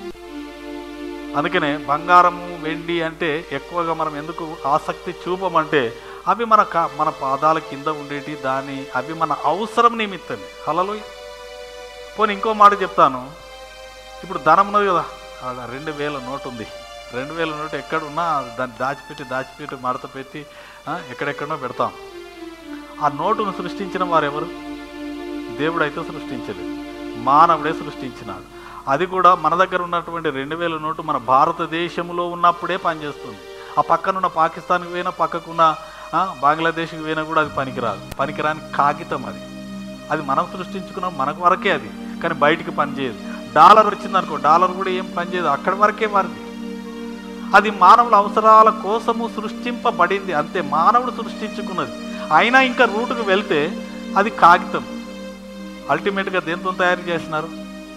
అందుకనే బంగారము వెండి అంటే ఎక్కువగా మనం ఎందుకు ఆసక్తి చూపమంటే అవి మన పాదాల కింద ఉండేటి, అవి మన అవసరం నిమిత్తమే. హల్లెలూయా. పోనీ ఇంకో మాట చెప్తాను. ఇప్పుడు ధనం ఉన్నది కదా, 2000 నోటు ఉంది. 2000 నోటు ఎక్కడున్నా దాన్ని దాచిపెట్టి మడత పెట్టి ఎక్కడెక్కడో పెడతాం. ఆ నోటును సృష్టించిన వారెవరు? దేవుడైతే సృష్టించలేదు, మానవుడే సృష్టించినాడు. అది కూడా మన దగ్గర ఉన్నటువంటి 2000 నోటు మన భారతదేశంలో ఉన్నప్పుడే పనిచేస్తుంది. ఆ పక్కనున్న పాకిస్తాన్కి పోయినా, పక్కకున్న బంగ్లాదేశ్కి పోయినా కూడా అది పనికిరాని కాగితం. అది మనం సృష్టించుకున్నాం, మనకు వరకే అది, కానీ బయటికి పనిచేయదు. డాలర్ వచ్చిందనుకో, డాలర్ కూడా ఏం పనిచేయదు, అక్కడి వరకే వారిది. అది మానవుల అవసరాల కోసము సృష్టింపబడింది అంతే, మానవుడు సృష్టించుకున్నది. అయినా ఇంకా రూటుకు వెళ్తే అది కాగితం. అల్టిమేట్గా దేంతో తయారు చేసినారు?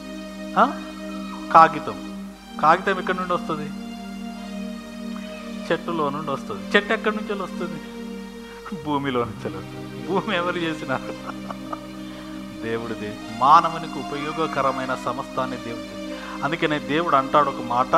కాగితం. కాగితం ఎక్కడి నుండి వస్తుంది? చెట్టులో నుండి వస్తుంది. చెట్టు ఎక్కడి నుంచి వస్తుంది? భూమిలో నుంచి వస్తుంది. భూమి ఎవరు చేసినారు? దేవుడిదే. మానవునికి ఉపయోగకరమైన సమస్తాన్ని దేవుడు. అందుకనే దేవుడు అంటాడు ఒక మాట,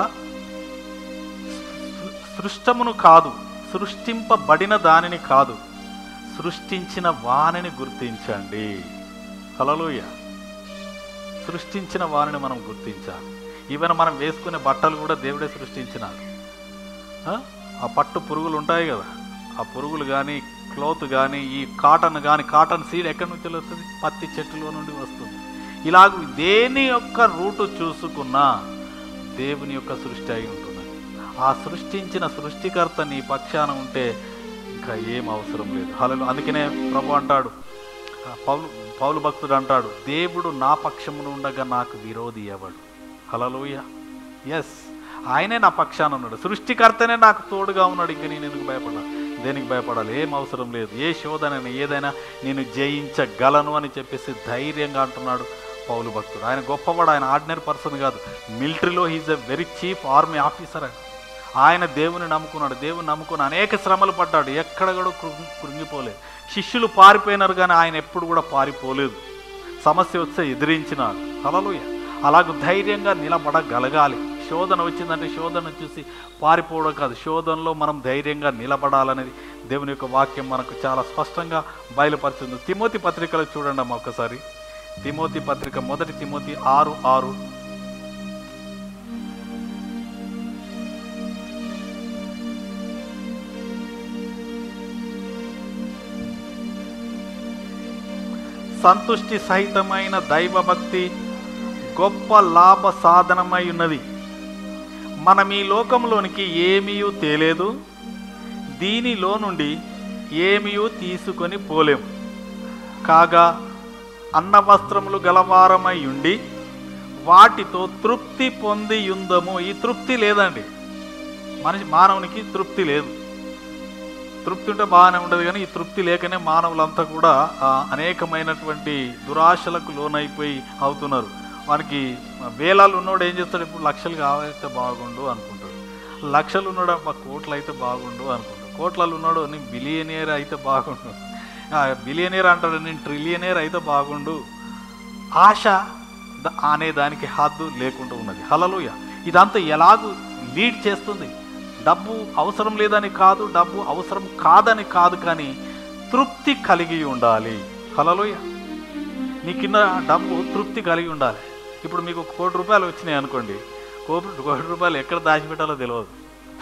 సృష్టమును కాదు, సృష్టింపబడిన దానిని కాదు, సృష్టించిన వానిని గుర్తించండి. హల్లెలూయా. సృష్టించిన వారిని మనం గుర్తించాలి. ఈవెన్ మనం వేసుకునే బట్టలు కూడా దేవుడే సృష్టించినాడు. ఆ పట్టు పురుగులు ఉంటాయి కదా, ఆ పురుగులు కానీ, క్లోత్ కానీ, ఈ కాటన్ కానీ, కాటన్ సీడ్ ఎక్కడి నుంచి వస్తుంది? పత్తి చెట్టులో నుండి వస్తుంది. ఇలాగ దేని యొక్క రూటు చూసుకున్నా దేవుని యొక్క సృష్టి అయి ఉంటుంది. ఆ సృష్టించిన సృష్టికర్త నీ పక్షాన ఉంటే ఇంకా ఏం అవసరం లేదు. హల్లెలూయా. అందుకనే ప్రభు అంటాడు, పౌలు భక్తుడు అంటాడు, దేవుడు నా పక్షమును ఉండగా నాకు విరోధి ఎవడు? హల్లెలూయా. ఎస్, ఆయనే నా పక్షాన ఉన్నాడు, సృష్టికర్తనే నాకు తోడుగా ఉన్నాడు. ఇంక నేను ఎందుకు భయపడాలి? దేనికి భయపడాలి? ఏం అవసరం లేదు. ఏ శోధనైనా ఏదైనా నేను జయించగలను అని చెప్పేసి ధైర్యంగా అంటున్నాడు పౌలు భక్తుడు. ఆయన గొప్పవాడు, ఆయన ఆర్డినరీ పర్సన్ కాదు. మిలిటరీలో he's a very chief army officer. ఆయన దేవుని నమ్ముకున్నాడు, దేవుని నమ్ముకుని అనేక శ్రమలు పడ్డాడు, ఎక్కడ కూడా కృంగిపోలేదు. శిష్యులు పారిపోయినారు కానీ ఆయన ఎప్పుడు కూడా పారిపోలేదు. సమస్య వస్తే ఎదిరించినాడు. హల్లెలూయా. అలాగ ధైర్యంగా నిలబడగలగాలి. శోధన వచ్చిందంటే శోధన చూసి పారిపోవడం కాదు, శోధనలో మనం ధైర్యంగా నిలబడాలనేది దేవుని యొక్క వాక్యం మనకు చాలా స్పష్టంగా బయలుపరుస్తుంది. తిమోతి పత్రికలో చూడండి అమ్మ ఒకసారి. తిమోతి పత్రిక 1 తిమోతి 6:6. సంతుష్టి సహితమైన దైవభక్తి గొప్ప లాభ సాధనమై ఉన్నది. మనం ఈ లోకంలోనికి ఏమీ తేలేదు, దీనిలో నుండి ఏమీయూ తీసుకొని పోలేము. కాగా అన్న వస్త్రములు గలవారమై ఉండి వాటితో తృప్తి పొంది యుందము. ఈ తృప్తి లేదండి, మానవునికి తృప్తి లేదు. తృప్తి ఉంటే బాగానే ఉండదు, కానీ ఈ తృప్తి లేకనే మానవులంతా కూడా అనేకమైనటువంటి దురాశలకు లోనైపోయి అవుతున్నారు. వానికి వేలాలు ఉన్నోడు ఏం చేస్తాడు, ఇప్పుడు లక్షలు కావైతే బాగుండు అనుకుంటాడు, లక్షలు ఉన్నాడు కోట్లు అయితే బాగుండు అనుకుంటాడు, కోట్లలో ఉన్నాడు నేను బిలియనియర్ అయితే బాగుండు, బిలియనియర్ అంటాడు నేను ట్రిలియనియర్ అయితే బాగుండు. ఆశ అనే దానికి హద్దు లేకుండా ఉన్నది. హల్లెలూయా. ఇదంతా ఎలాగూ లీడ్ చేస్తుంది. డబ్బు అవసరం లేదని కాదు, డబ్బు అవసరం కాదని కాదు, కానీ తృప్తి కలిగి ఉండాలి. హల్లెలూయా. నీ కింద డబ్బు తృప్తి కలిగి ఉండాలి. ఇప్పుడు మీకు ₹1,00,00,000 వచ్చినాయి అనుకోండి, ₹1,00,00,000 ఎక్కడ దాచిపెట్టాలో తెలియదు.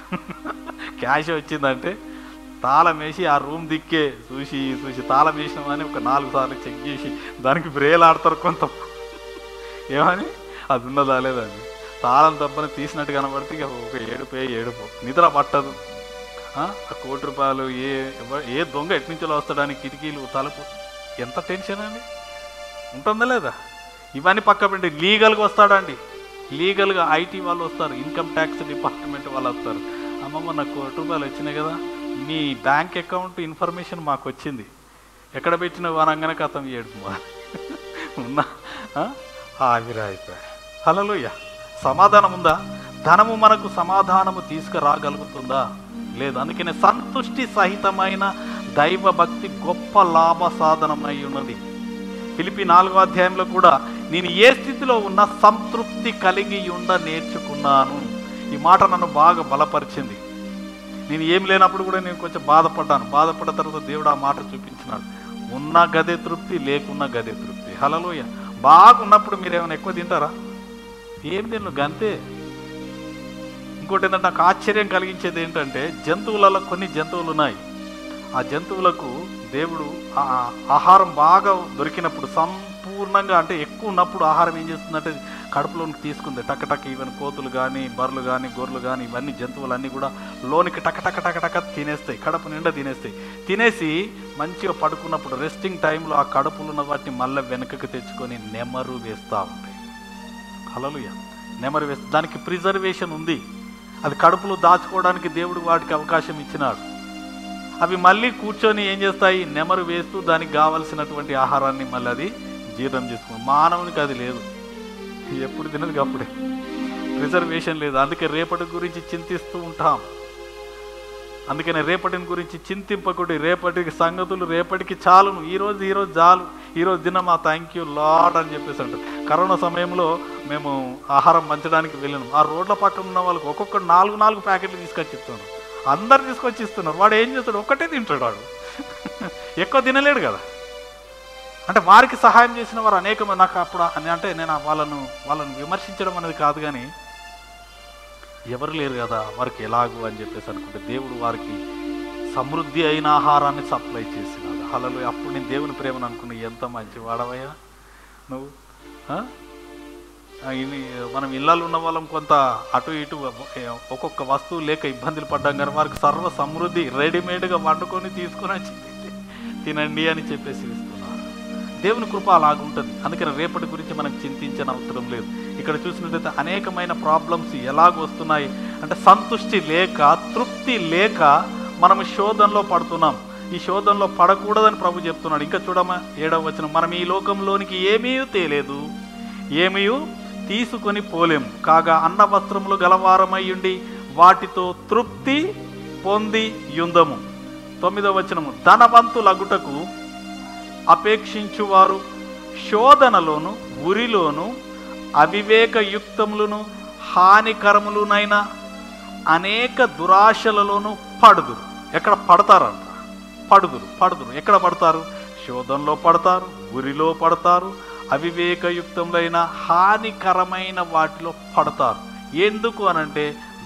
క్యాష్ వచ్చిందంటే తాళం వేసి ఆ రూమ్ దిక్కే చూసి చూసి తాళం వేసినామని ఒక 4 సార్లు చెక్ చేసి దానికి బ్రేలు ఆడతారు కొంత, ఏమని అది ఉన్నదా లేదని. తాళం తప్పని తీసినట్టు కనబడితే ఇక ఒక ఏడుపు నిద్ర పట్టదు. ఆ ₹1,00,00,000 ఏ దొంగ ఎట్నుంచో వస్తాడని కిటికీలు తలుపు, ఎంత టెన్షన్ అండి ఉంటుందా లేదా. ఇవన్నీ పక్క పెట్టి లీగల్గా వస్తాడండి, లీగల్గా ఐటీ వాళ్ళు వస్తారు, ఇన్కమ్ ట్యాక్స్ డిపార్ట్మెంట్ వాళ్ళు వస్తారు. అమ్మమ్మ నాకు ₹1,00,00,000 వచ్చినాయి కదా, మీ బ్యాంక్ అకౌంట్ ఇన్ఫర్మేషన్ మాకు వచ్చింది, ఎక్కడ పెట్టిన వరంగానే కథం ఏడుపు ఉన్నా ఆవిరైపోయి. హల్లెలూయా. సమాధానం ఉందా? ధనము మనకు సమాధానము తీసుకురాగలుగుతుందా? లేదు. అందుకనే సంతుష్టి సహితమైన దైవ భక్తి గొప్ప లాభ సాధనమై ఉన్నది. ఫిలిప్పీ 4వ అధ్యాయంలో కూడా నేను ఏ స్థితిలో ఉన్నా సంతృప్తి కలిగి ఉండ నేర్చుకున్నాను. ఈ మాట నన్ను బాగా బలపరిచింది. నేను ఏం లేనప్పుడు కూడా నేను కొంచెం బాధపడ్డ తర్వాత దేవుడు ఆ మాట చూపించినాడు. ఉన్న గదే తృప్తి, లేకున్న గదే తృప్తి. హల్లెలూయా. బాగున్నప్పుడు మీరు ఏమైనా ఎక్కువ తింటారా? ఏం తిన్ను గంతే. ఇంకోటి ఏంటంటే నాకు ఆశ్చర్యం కలిగించేది ఏంటంటే, జంతువులలో కొన్ని జంతువులు ఉన్నాయి. ఆ జంతువులకు దేవుడు ఆహారం బాగా దొరికినప్పుడు సంపూర్ణంగా, అంటే ఎక్కువ ఉన్నప్పుడు ఆహారం ఏం చేస్తుందంటే కడుపులోనికి తీసుకుంది టక్. ఈవెన్ కోతులు కానీ, బర్రెలు కానీ, గొర్రెలు కానీ, ఇవన్నీ జంతువులన్నీ కూడా లోనికి టక్ తినేస్తాయి, కడుపు నిండా తినేస్తాయి. తినేసి మంచిగా పడుకున్నప్పుడు రెస్టింగ్ టైంలో ఆ కడుపులో ఉన్న వాటిని మళ్ళీ వెనుకకు తెచ్చుకొని నెమరు వేస్తూ ఉంటాయి. హల్లెలూయా. నెమరు వేస్తే దానికి ప్రిజర్వేషన్ ఉంది. అది కడుపులో దాచుకోవడానికి దేవుడు వాటికి అవకాశం ఇచ్చినాడు. అవి మళ్ళీ కూర్చొని ఏం చేస్తాయి, నెమరు వేస్తూ దానికి కావలసినటువంటి ఆహారాన్ని మళ్ళీ అది జీర్ణం చేసుకుంది. మానవునికి అది లేదు, ఎప్పుడు తినదు అప్పుడే, రిజర్వేషన్ లేదు. అందుకే రేపటి గురించి చింతిస్తూ ఉంటాం. అందుకనే రేపటిని గురించి చింతింపకూడదు. రేపటికి సంగతులు రేపటికి చాలును, ఈరోజు చాలు, ఈరోజు దినమా థ్యాంక్ యూ లాడ్ అని చెప్పేసి అంటారు. కరోనా సమయంలో మేము ఆహారం పంచడానికి వెళ్ళినాం. ఆ రోడ్ల పక్కన ఉన్న వాళ్ళకి ఒక్కొక్కరు 4 ప్యాకెట్లు తీసుకొచ్చి ఇస్తున్నారు. అందరు తీసుకొచ్చి ఇస్తున్నారు. వాడు ఏం చేస్తాడు, ఒక్కటే తింటాడు, వాడు ఎక్కువ తినలేడు కదా. అంటే వారికి సహాయం చేసిన వారు అనేకమంది. నాకు అప్పుడు అంటే నేను వాళ్ళను విమర్శించడం అనేది కాదు, కానీ ఎవరు లేరు కదా వారికి ఎలాగూ అని చెప్పేసి అనుకుంటే దేవుడు వారికి సమృద్ధి అయిన ఆహారాన్ని సప్లై చేసినాడు. హల్లెలూయా. అప్పుడు నేను దేవుని ప్రేమను అనుకున్నా, ఎంత మంచి వాడవయ్యా నువ్వు. మనం ఇళ్ళల్లో ఉన్న వాళ్ళం కొంత అటు ఇటు ఒక్కొక్క వస్తువు లేక ఇబ్బందులు పడ్డాం, కానీ వారికి సర్వ సమృద్ధి రెడీమేడ్గా వండుకొని తీసుకొని వచ్చి తినండి అని చెప్పేసి ఇస్తున్నారు. దేవుని కృప అలాగుంటుంది. అందుకని రేపటి గురించి మనకు చింతించిన అవసరం లేదు. ఇక్కడ చూసినట్లయితే అనేకమైన ప్రాబ్లమ్స్ ఎలాగ వస్తున్నాయి అంటే, సంతుష్టి లేక, తృప్తి లేక మనం శోధనలో పడుతున్నాం. ఈ శోధనలో పడకూడదని ప్రభు చెప్తున్నాడు. ఇంకా చూడమా 7వ వచనం, మనం ఈ లోకంలోనికి ఏమీ తేలేదు, ఏమీ తీసుకొని పోలేము. కాగా అన్న వస్త్రములు గలవారమై ఉండి వాటితో తృప్తి పొంది యుందము. 9వ వచనము, ధనవంతులగుటకు అపేక్షించువారు శోధనలోను, ఉరిలోను, అవివేకయుక్తములను, హానికరములునైన అనేక దురాశలలోనూ పడుదురు. ఎక్కడ పడతారంట? పడుదురు. ఎక్కడ పడతారు? శోధనలో పడతారు, ఉరిలో పడతారు, అవివేకయుక్తములైన హానికరమైన వాటిలో పడతారు. ఎందుకు అనంటే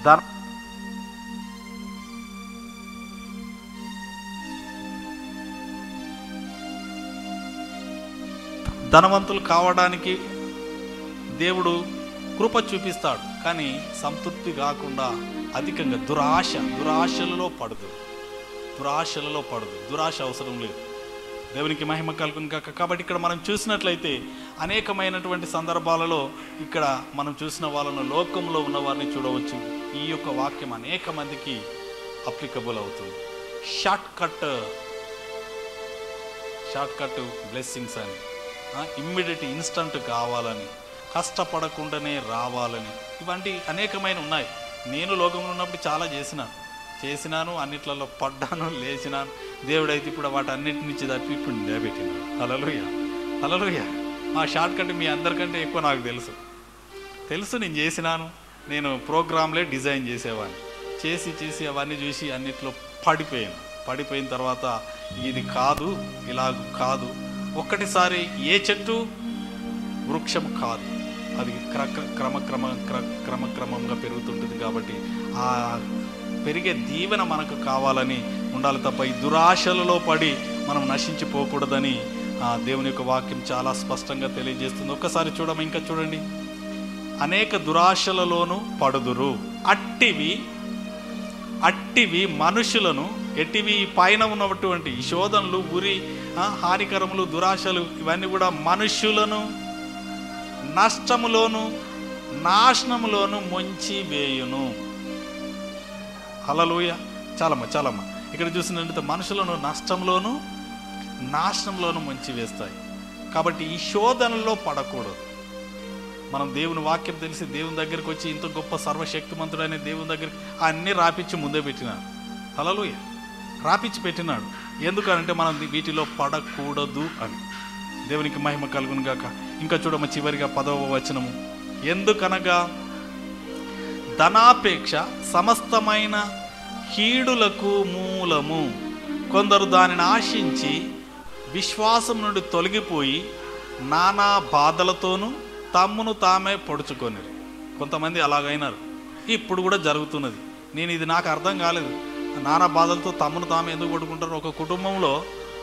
ధనవంతులు కావడానికి దేవుడు కృప చూపిస్తాడు, కానీ సంతృప్తి కాకుండా అధికంగా దురాశలలో పడుతుంది. దురాశలలో పడదు. దురాశ అవసరం లేదు. దేవునికి మహిమ కలుగును గాక. కాబట్టి ఇక్కడ మనం చూసినట్లయితే అనేకమైనటువంటి సందర్భాలలో ఇక్కడ మనం చూసిన వాళ్ళను, లోకంలో ఉన్న వారిని చూడవచ్చు. ఈ యొక్క వాక్యం అనేక మందికి అప్లికబుల్ అవుతుంది. షార్ట్ కట్ బ్లెస్సింగ్స్ అని, ఇమ్మీడియట్ ఇన్స్టంట్ కావాలని, కష్టపడకుండానే రావాలని, ఇవంటి అనేకమైన ఉన్నాయి. నేను లోకంలో ఉన్నప్పుడు చాలా చేసినాను, అన్నిట్లలో పడ్డాను, లేచినాను. దేవుడైతే ఇప్పుడు వాటన్నిటి నుంచి తప్పి ఇప్పుడు నిలబెట్టినాడు. హల్లెలూయా. ఆ షార్ట్ కట్ మీ అందరికంటే ఎక్కువ నాకు తెలుసు. నేను చేసినాను. నేను ప్రోగ్రాంలే డిజైన్ చేసేవాడిని. చేసి అవన్నీ చూసి అన్నిట్లో పడిపోయిన తర్వాత ఇది కాదు, ఇలాగ కాదు. ఒక్కటిసారి ఏ చెట్టు వృక్షం కాదు, అది క్రమక్రమంగా పెరుగుతుంటుంది. కాబట్టి ఆ పెరిగే దీవెన మనకు కావాలని ఉండాలి తప్ప ఈ దురాశలలో పడి మనం నశించిపోకూడదని దేవుని యొక్క వాక్యం చాలా స్పష్టంగా తెలియజేస్తుంది. ఒక్కసారి ఇంకా చూడండి. అనేక దురాశలలోనూ పడుదురు, అట్టివి మనుషులను, ఎట్టివి పైన ఉన్నటువంటి ఈ శోధనలు, ఉరి, హానికరములు, దురాశలు, ఇవన్నీ కూడా మనుషులను నష్టములోను నాశనములోను ముంచి వేయును. హల్లెలూయా. చాలమ్మా ఇక్కడ చూసినట్లయితే మనుషులను నష్టంలోను నాశనంలోను ముంచి వేస్తాయి. కాబట్టి ఈ శోధనలో పడకూడదు. మనం దేవుని వాక్యం తెలిసి దేవుని దగ్గరికి వచ్చి ఇంత గొప్ప సర్వశక్తిమంతుడైన దేవుని దగ్గరికి అన్నీ రాపిచ్చి ముందే పెట్టినాడు. హల్లెలూయా. రాపిచ్చి పెట్టినాడు. ఎందుకనంటే మనం వీటిలో పడకూడదు అని. దేవునికి మహిమ కలుగును గాక. ఇంకా చూడమ్మ చివరిగా 10వ వచనము. ఎందుకనగా ధనాపేక్ష సమస్తమైన కీడులకు మూలము. కొందరు దానిని ఆశించి విశ్వాసం నుండి తొలగిపోయి నానా బాధలతోనూ తమ్మును తామే పొడుచుకొనిరి. కొంతమంది అలాగైనారు. ఇప్పుడు కూడా జరుగుతున్నది. ఇది నాకు అర్థం కాలేదు. నానా బాధలతో తమ్మును తామే ఎందుకు పడుకుంటారు? ఒక కుటుంబంలో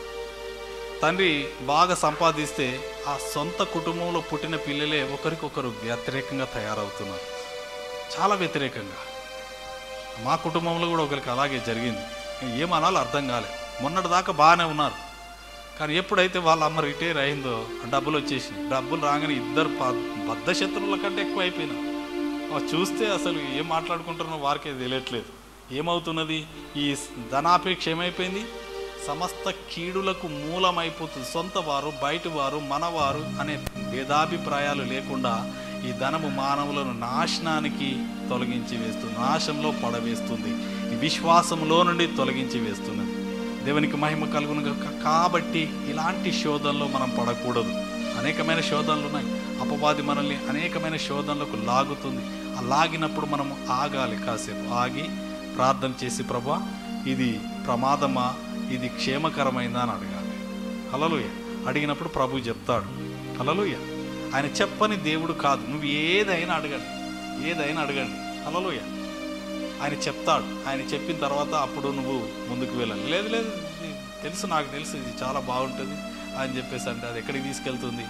తండ్రి బాగా సంపాదిస్తే ఆ సొంత కుటుంబంలో పుట్టిన పిల్లలే ఒకరికొకరు వ్యతిరేకంగా తయారవుతున్నారు. చాలా వ్యతిరేకంగా. మా కుటుంబంలో కూడా ఒకరికి అలాగే జరిగింది. ఏమనాలో అర్థం కాలేదు. మొన్నటిదాకా బాగానే ఉన్నారు. కానీ ఎప్పుడైతే వాళ్ళ అమ్మ రిటైర్ అయిందో డబ్బులు వచ్చేసినాయి. డబ్బులు రాగానే ఇద్దరు బద్ధ శత్రువుల కంటే ఎక్కువ అయిపోయినారు. చూస్తే అసలు ఏం మాట్లాడుకుంటున్నారో వారికే తెలియట్లేదు. ఏమవుతున్నది? ఈ ధనాపేక్ష ఏమైపోయింది? సమస్త కీడులకు మూలమైపోతుంది. సొంత వారు, బయటి వారు, మనవారు అనే భేదాభిప్రాయాలు లేకుండా ఈ ధనము మానవులను నాశనానికి తొలగించి వేస్తుంది, నాశంలో పడవేస్తుంది, ఈ విశ్వాసంలో నుండి తొలగించి వేస్తున్నది. దేవునికి మహిమ కలుగును. కాబట్టి ఇలాంటి శోధనలో మనం పడకూడదు. అనేకమైన శోధనలు ఉన్నాయి. అపవాది మనల్ని అనేకమైన శోధనలకు లాగుతుంది. ఆ లాగినప్పుడు మనము ఆగాలి. కాసేపు ఆగి ప్రార్థన చేసి, ప్రభువా ఇది ప్రమాదమా, ఇది క్షేమకరమైందా అని అడగాలి. హల్లెలూయా. అడిగినప్పుడు ప్రభు చెప్తాడు. హల్లెలూయా. ఆయన చెప్పని దేవుడు కాదు. నువ్వు ఏదైనా అడగండి. హల్లెలూయా. ఆయన చెప్తాడు. ఆయన చెప్పిన తర్వాత అప్పుడు నువ్వు ముందుకు వెళ్ళాలి. లేదు తెలుసు, నాకు తెలుసు, ఇది చాలా బాగుంటుంది అని చెప్పేసి అంటే అది ఎక్కడికి తీసుకెళ్తుంది?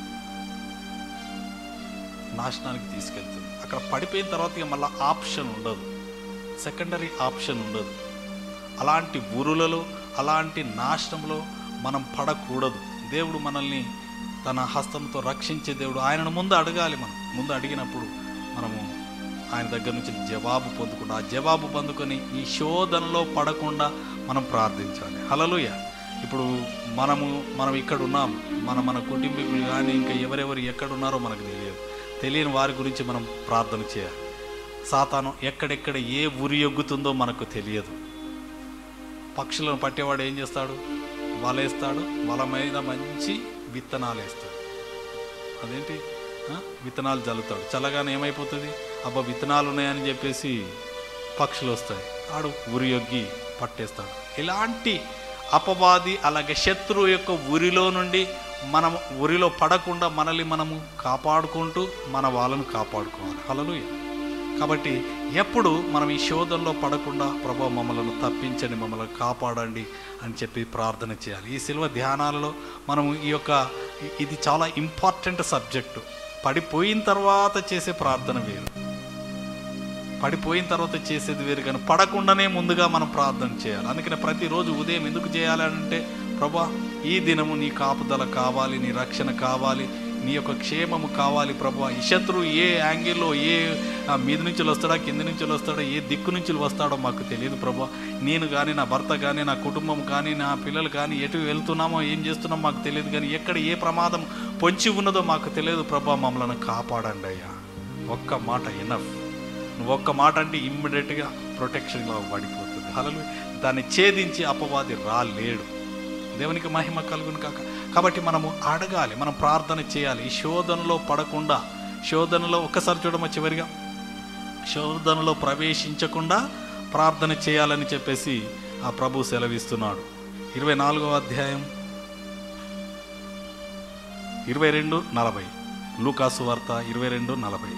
నాశనానికి తీసుకెళ్తుంది. అక్కడ పడిపోయిన తర్వాత ఇక మళ్ళీ ఆప్షన్ ఉండదు, సెకండరీ ఆప్షన్ ఉండదు. అలాంటి ఊరులలో, అలాంటి నాశనంలో మనం పడకూడదు. దేవుడు మనల్ని తన హస్తంతో రక్షించే దేవుడు. ఆయనను ముందు అడగాలి. మనం ముందు అడిగినప్పుడు మనము ఆయన దగ్గర నుంచి జవాబు పొందుకుంటా. ఆ జవాబు పొందుకొని ఈ శోధనలో పడకుండా మనం ప్రార్థించాలి. హల్లెలూయా. ఇప్పుడు మనం ఇక్కడ ఉన్నాం. మన కుటుంబీకులు కానీ ఇంకా ఎవరెవరు ఎక్కడున్నారో మనకు తెలియని వారి గురించి మనం ప్రార్థన చేయాలి. సాతాను ఎక్కడెక్కడ ఏ ఉరి ఎగ్గుతుందో మనకు తెలియదు. పక్షులను పట్టేవాడు ఏం చేస్తాడు? వలేస్తాడు. వల మీద మంచి విత్తనాలు వేస్తాడు. అదేంటి, విత్తనాలు చల్లుతాడు. చల్లగానే ఏమైపోతుంది? అబ్బా విత్తనాలు ఉన్నాయని చెప్పేసి పక్షులు వస్తాయి. ఆడు ఉరి యొగ్గి పట్టేస్తాడు. ఇలాంటి అపవాది, అలాగే శత్రువు యొక్క ఉరిలో నుండి మనం ఉరిలో పడకుండా మనల్ని మనము కాపాడుకుంటూ మన వాళ్ళను కాపాడుకోవాలి. హల్లెలూయా. కాబట్టి ఎప్పుడు మనం ఈ శోధనలో పడకుండా ప్రభువా మమ్మల్ని తప్పించండి, మమ్మల్ని కాపాడండి అని చెప్పి ప్రార్థన చేయాలి. ఈ శిలువ ధ్యానాలలో మనము ఇది చాలా ఇంపార్టెంట్ సబ్జెక్టు. పడిపోయిన తర్వాత చేసే ప్రార్థన వేరు, పడిపోయిన తర్వాత చేసేది వేరు, కానీ పడకుండానే ముందుగా మనం ప్రార్థన చేయాలి. అందుకని ప్రతిరోజు ఉదయం ఎందుకు చేయాలి అంటే, ప్రభా ఈ దినము నీ కాపుదల కావాలి, నీ రక్షణ కావాలి, నీ యొక్క క్షేమము కావాలి ప్రభా. ఈ శత్రువు ఏ యాంగిల్లో, ఏ మీద నుంచి వస్తాడా, కింద నుంచి వస్తాడా, ఏ దిక్కు నుంచి వస్తాడో మాకు తెలియదు ప్రభా. నేను కానీ, నా భర్త కానీ, నా కుటుంబం కానీ, నా పిల్లలు కానీ ఎటు వెళ్తున్నామో, ఏం చేస్తున్నామో మాకు తెలియదు, కానీ ఎక్కడ ఏ ప్రమాదం పొంచి ఉన్నదో మాకు తెలియదు ప్రభా. మమ్మల్ని కాపాడండి అయ్యా. ఒక్క మాట ఎనఫ్. నువ్వు ఒక్క మాట అంటే ఇమ్మీడియట్గా ప్రొటెక్షన్లో పడిపోతుంది. హల్లెలూయా. దాన్ని ఛేదించి అపవాది రాలేడు. దేవునికి మహిమ కలుగును కాక. కాబట్టి మనము అడగాలి, మనం ప్రార్థన చేయాలి. ఈ శోధనలో పడకుండా, శోధనలో ఒక్కసారి చూడమా చివరిగా, శోధనలో ప్రవేశించకుండా ప్రార్థన చేయాలని చెప్పేసి ఆ ప్రభు సెలవిస్తున్నాడు. 24వ అధ్యాయం 22:40, లూకాసు వార్త 22:40.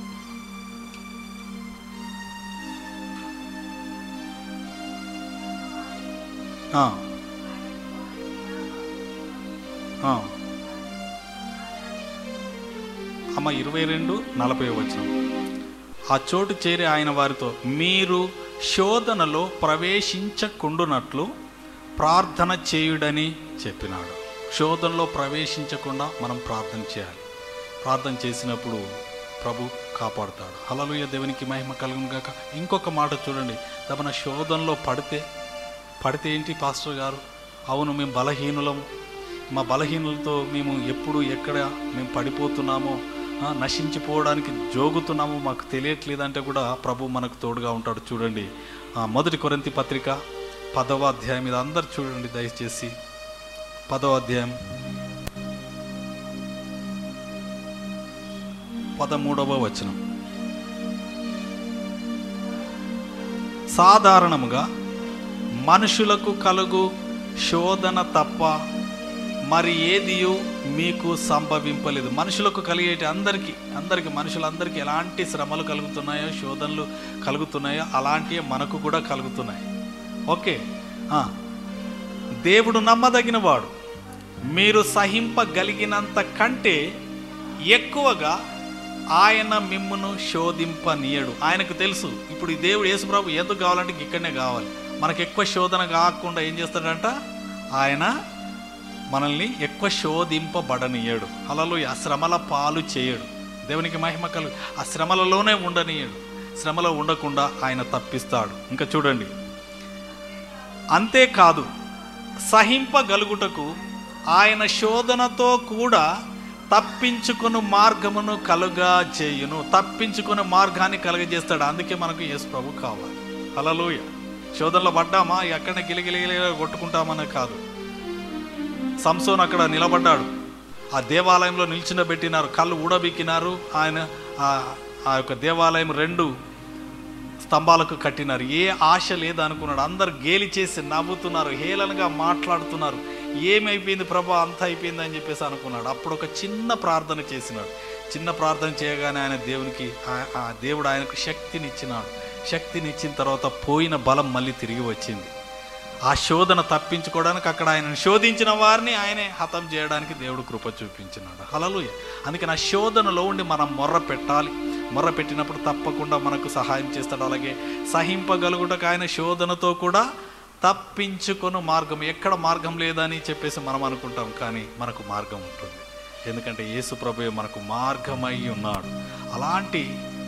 అమ్మ 22:40 వచనం. ఆ చోటు చేరి ఆయన వారితో, మీరు శోధనలో ప్రవేశించకుండునట్లు ప్రార్థన చేయుడని చెప్పినాడు. శోధనలో ప్రవేశించకుండా మనం ప్రార్థన చేయాలి. ప్రార్థన చేసినప్పుడు ప్రభు కాపాడుతాడు. హల్లెలూయా. దేవునికి మహిమ కలుగును గాక. ఇంకొక మాట చూడండి, తమ శోధనలో పడితే ఏంటి పాస్టర్ గారు? అవును, మేము బలహీనులము. మా బలహీనులతో మేము ఎప్పుడు ఎక్కడ మేము పడిపోతున్నామో, నశించిపోవడానికి జోగుతున్నామో మాకు తెలియట్లేదంటే కూడా ప్రభు మనకు తోడుగా ఉంటాడు. చూడండి, 1 కొరింథీ పత్రిక 10వ అధ్యాయం. ఇది అందరు చూడండి దయచేసి. 10వ అధ్యాయం 13వ వచనం. సాధారణముగా మనుషులకు కలుగు శోధన తప్ప మరి ఏదియు మీకు సంభవింపలేదు. మనుషులకు కలిగేటి అందరికీ మనుషులందరికీ ఎలాంటి శ్రమలు కలుగుతున్నాయో, శోధనలు కలుగుతున్నాయో అలాంటివి మనకు కూడా కలుగుతున్నాయి. ఓకే, దేవుడు నమ్మదగిన వాడు. మీరు సహింపగలిగినంత కంటే ఎక్కువగా ఆయన మిమ్మును శోధింపనీయడు. ఆయనకు తెలుసు ఇప్పుడు ఈ దేవుడు యేసుప్రభు ఎందుకు కావాలంటే ఇక్కడనే కావాలి. మనకు ఎక్కువ శోధన కాకుండా ఏం చేస్తాడంట, ఆయన మనల్ని ఎక్కువ శోధింపబడనీయడు. హల్లెలూయా. ఆ శ్రమల పాలు చేయడు. దేవునికి మహిమ కలుగు. ఆ శ్రమలలోనే ఉండనీయడు. శ్రమలో ఉండకుండా ఆయన తప్పిస్తాడు. ఇంకా చూడండి, అంతేకాదు సహింపగలుగుటకు ఆయన శోధనతో కూడా తప్పించుకుని మార్గమును కలుగా చేయును. తప్పించుకునే మార్గాన్ని కలుగజేస్తాడు. అందుకే మనకు యేసు ప్రభు కావాలి. హల్లెలూయా. శోధనలో పడ్డామా ఎక్కడ గిలిగిలి కొట్టుకుంటామనే కాదు. సంసోన్ అక్కడ నిలబడ్డాడు, ఆ దేవాలయంలో నిల్చుండబెట్టినారు, కళ్ళు ఊడబిక్కినారు. ఆయన ఆ యొక్క దేవాలయం 2 స్తంభాలకు కట్టినారు. ఏ ఆశ లేదనుకున్నాడు. అందరు గేలి చేసి నవ్వుతున్నారు, హేళనగా మాట్లాడుతున్నారు. ఏమైపోయింది ప్రభా, అంత అయిపోయింది అని చెప్పేసి అనుకున్నాడు. అప్పుడు ఒక చిన్న ప్రార్థన చేసినాడు. చిన్న ప్రార్థన చేయగానే ఆయన దేవుడు ఆయనకు శక్తినిచ్చినాడు. శక్తినిచ్చిన తర్వాత పోయిన బలం మళ్ళీ తిరిగి వచ్చింది. ఆ శోధన తప్పించుకోవడానికి అక్కడ ఆయనను శోధించిన వారిని ఆయనే హతం చేయడానికి దేవుడు కృప చూపించినాడు. హల్లెలూయా. అందుకని ఆ శోధనలో ఉండి మనం మొర్ర పెట్టాలి. మొర్ర పెట్టినప్పుడు తప్పకుండా మనకు సహాయం చేస్తాడు. అలాగే సహింపగలుగుటకు ఆయన శోధనతో కూడా తప్పించుకొని మార్గం. ఎక్కడ మార్గం లేదని చెప్పేసి మనం అనుకుంటాం, కానీ మనకు మార్గం ఉంటుంది. ఎందుకంటే యేసు ప్రభువే మనకు మార్గమై ఉన్నాడు. అలాంటి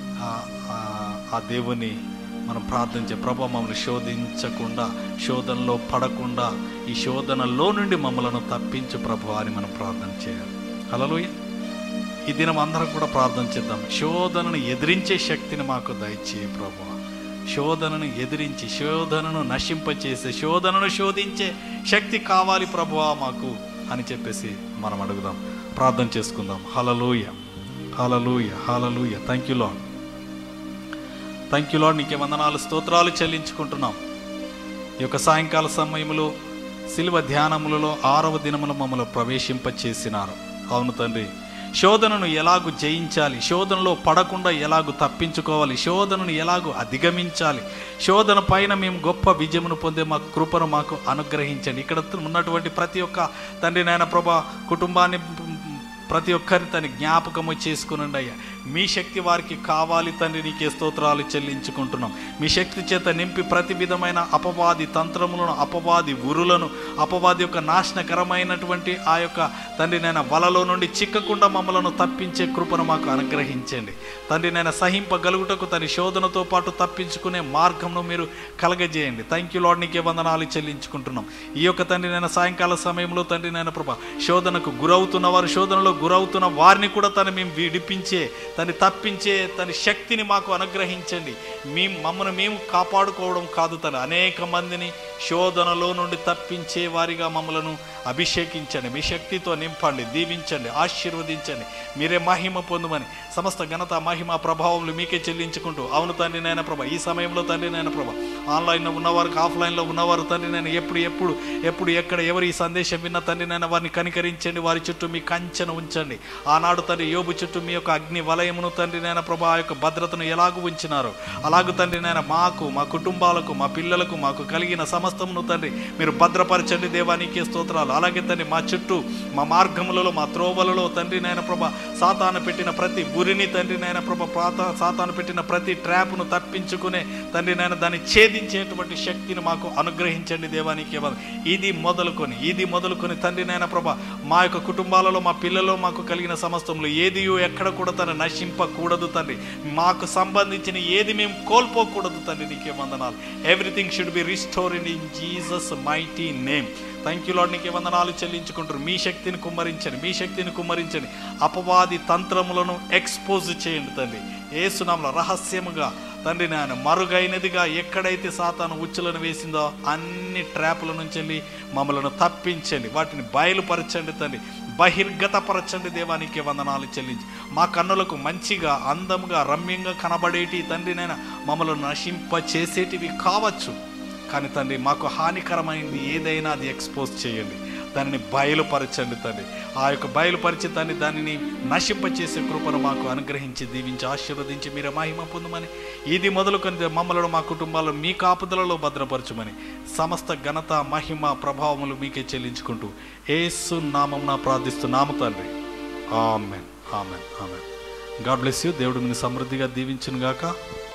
ఆ దేవుని మనం ప్రార్థించే, ప్రభు మమ్మల్ని శోధించకుండా, శోధనలో పడకుండా, ఈ శోధనలో నుండి మమ్మల్ని తప్పించు ప్రభు అని మనం ప్రార్థన చేయాలి. హల్లెలూయా. ఈ దినం అందరం కూడా ప్రార్థన చేద్దాం. శోధనను ఎదిరించే శక్తిని మాకు దయచేయి ప్రభు. శోధనను ఎదిరించి, శోధనను నశింపచేసే, శోధనను శోధించే శక్తి కావాలి ప్రభువా మాకు అని చెప్పేసి మనం అడుగుదాం, ప్రార్థన చేసుకుందాం. Hallelujah, hallelujah, hallelujah. Thank you Lord, thank you Lord. నీకే వందనాలు, స్తోత్రాలు చెల్లించుకుంటున్నాం. ఈ యొక్క సాయంకాల సమయంలో శిలువ ధ్యానములలో 6వ దినములో మమ్మల్ని ప్రవేశింపచేసినారు. అవును తండ్రి, శోధనను ఎలాగూ జయించాలి, శోధనలో పడకుండా ఎలాగూ తప్పించుకోవాలి, శోధనను ఎలాగూ అధిగమించాలి, శోధన పైన మేము గొప్ప విజయమును పొందే మా కృపను మాకు అనుగ్రహించండి. ఇక్కడ ఉన్నటువంటి ప్రతి ఒక్క తండ్రి నాయన ప్రభా కుటుంబాన్ని ప్రతి ఒక్కరి తన జ్ఞాపకము చేసుకునండి అయ్యా. మీ శక్తి వారికి కావాలి తండ్రి. నీకే స్తోత్రాలు చెల్లించుకుంటున్నాం. మీ శక్తి చేత నింపి ప్రతి విధమైన అపవాది తంత్రములను, అపవాది ఉరులను, అపవాది యొక్క నాశనకరమైనటువంటి ఆ యొక్క తండ్రి నాయన వలలో నుండి చిక్కకుండా మమ్మలను తప్పించే కృపను మాకు అనుగ్రహించండి తండ్రి నాయన. సహింపగలుగుటకు తన శోధనతో పాటు తప్పించుకునే మార్గంను మీరు కలగజేయండి. Thank you Lord. నీకే వందనాలు చెల్లించుకుంటున్నాం. ఈ యొక్క తండ్రి నాయన సాయంకాల సమయంలో తండ్రి నాయన ప్రభా శోధనకు గురవుతున్న వారు, శోధనలో గురవుతున్న వారిని కూడా మేము విడిపించే, తప్పించే శక్తిని మాకు అనుగ్రహించండి. మమ్మల్ని మేము కాపాడుకోవడం కాదు అనేక మందిని శోధనలో నుండి తప్పించే వారిగా మమ్మలను అభిషేకించండి. మీ శక్తితో నింపండి, దీవించండి, ఆశీర్వదించండి. మీరే మహిమ పొందుమని సమస్త ఘనత, మహిమ, ప్రభావములు మీకే చెల్లించుకుంటూ, అవును తండ్రి నాయన ప్రభా ఈ సమయంలో తండ్రి నాయన ప్రభా ఆన్లైన్లో ఉన్నవారికి, ఆఫ్లైన్లో ఉన్నవారు తండ్రి నాయన ఎప్పుడు ఎక్కడ ఎవరు ఈ సందేశం విన్న తండ్రి నాయన వారిని కనికరించండి. వారి చుట్టూ మీ కంచెను ఉంచండి. ఆనాడు తండ్రి యోబు చుట్టూ మీ యొక్క అగ్ని వలయమును తండ్రి నాయన ప్రభా ఆ యొక్క భద్రతను ఎలాగూ ఉంచినారో అలాగూ తండ్రి నాయన మాకు, మా కుటుంబాలకు, మా పిల్లలకు, మాకు కలిగిన సమస్తమును తండ్రి మీరు భద్రపరచండి. దేవానికే స్తోత్రాలు. అలాగే తండ్రి మా చుట్టూ, మా మార్గములలో, మా త్రోవలలో తండ్రి నాయన ప్రభా సాతాను పెట్టిన ప్రతి ఉరిని తండ్రి నాయన ప్రభా సాతాను పెట్టిన ప్రతి ట్రాప్ను తప్పించుకునే తండ్రి నాయన దాన్ని ఛేదించేటువంటి శక్తిని మాకు అనుగ్రహించండి. దేవానికి ఇది మొదలుకొని తండ్రి నాయన ప్రభా మా యొక్క కుటుంబాలలో, మా పిల్లల్లో మాకు కలిగిన సమస్తములు ఏది ఎక్కడ కూడా నశింపకూడదు తండ్రి. మాకు సంబంధించిన ఏది మేము కోల్పోకూడదు తండ్రి. నీకే వందనాలు. Everything should be restored in Jesus mighty name. Thank you Lord. నీకే వందనాలు చెల్లించుకుంటారు. మీ శక్తిని కుమ్మరించండి. అపవాది తంత్రములను ఎక్స్పోజ్ చేయండి తండ్రి. యేసునామములో రహస్యముగా తండ్రి నాయన మరుగైనదిగా ఎక్కడైతే సాతాను ఉచ్చులను వేసిందో అన్ని ట్రాపుల నుంచి వెళ్ళి మమ్మలను తప్పించండి. వాటిని బయలుపరచండి తండ్రి, బహిర్గతపరచండి. దేవానికి వందనాలు చెల్లించి మా కన్నులకు మంచిగా, అందముగా, రమ్యంగా కనబడేటి తండ్రి నాయన మమ్మల్ని నశింప చేసేటివి కావచ్చు. కానీ తండ్రి మాకు హానికరమైనది ఏదైనా అది ఎక్స్పోజ్ చేయండి, దానిని బయలుపరచండి తండ్రి. ఆ యొక్క బయలుపరిచి తండ్రి దానిని నశింపచేసే కృపను మాకు అనుగ్రహించి, దీవించి, ఆశీర్వదించి మీరే మహిమ పొందమని, ఇది మొదలుకొని మమ్మలను, మా కుటుంబాలను మీ కాపుదలలో భద్రపరచమని సమస్త ఘనత, మహిమ, ప్రభావములు మీకే చెల్లించుకుంటూ యేసు నామమున ప్రార్థిస్తున్నాము తండ్రి. Amen, amen, amen. God bless you. దేవుడు మిమ్మల్ని సమృద్ధిగా దీవించును గాక.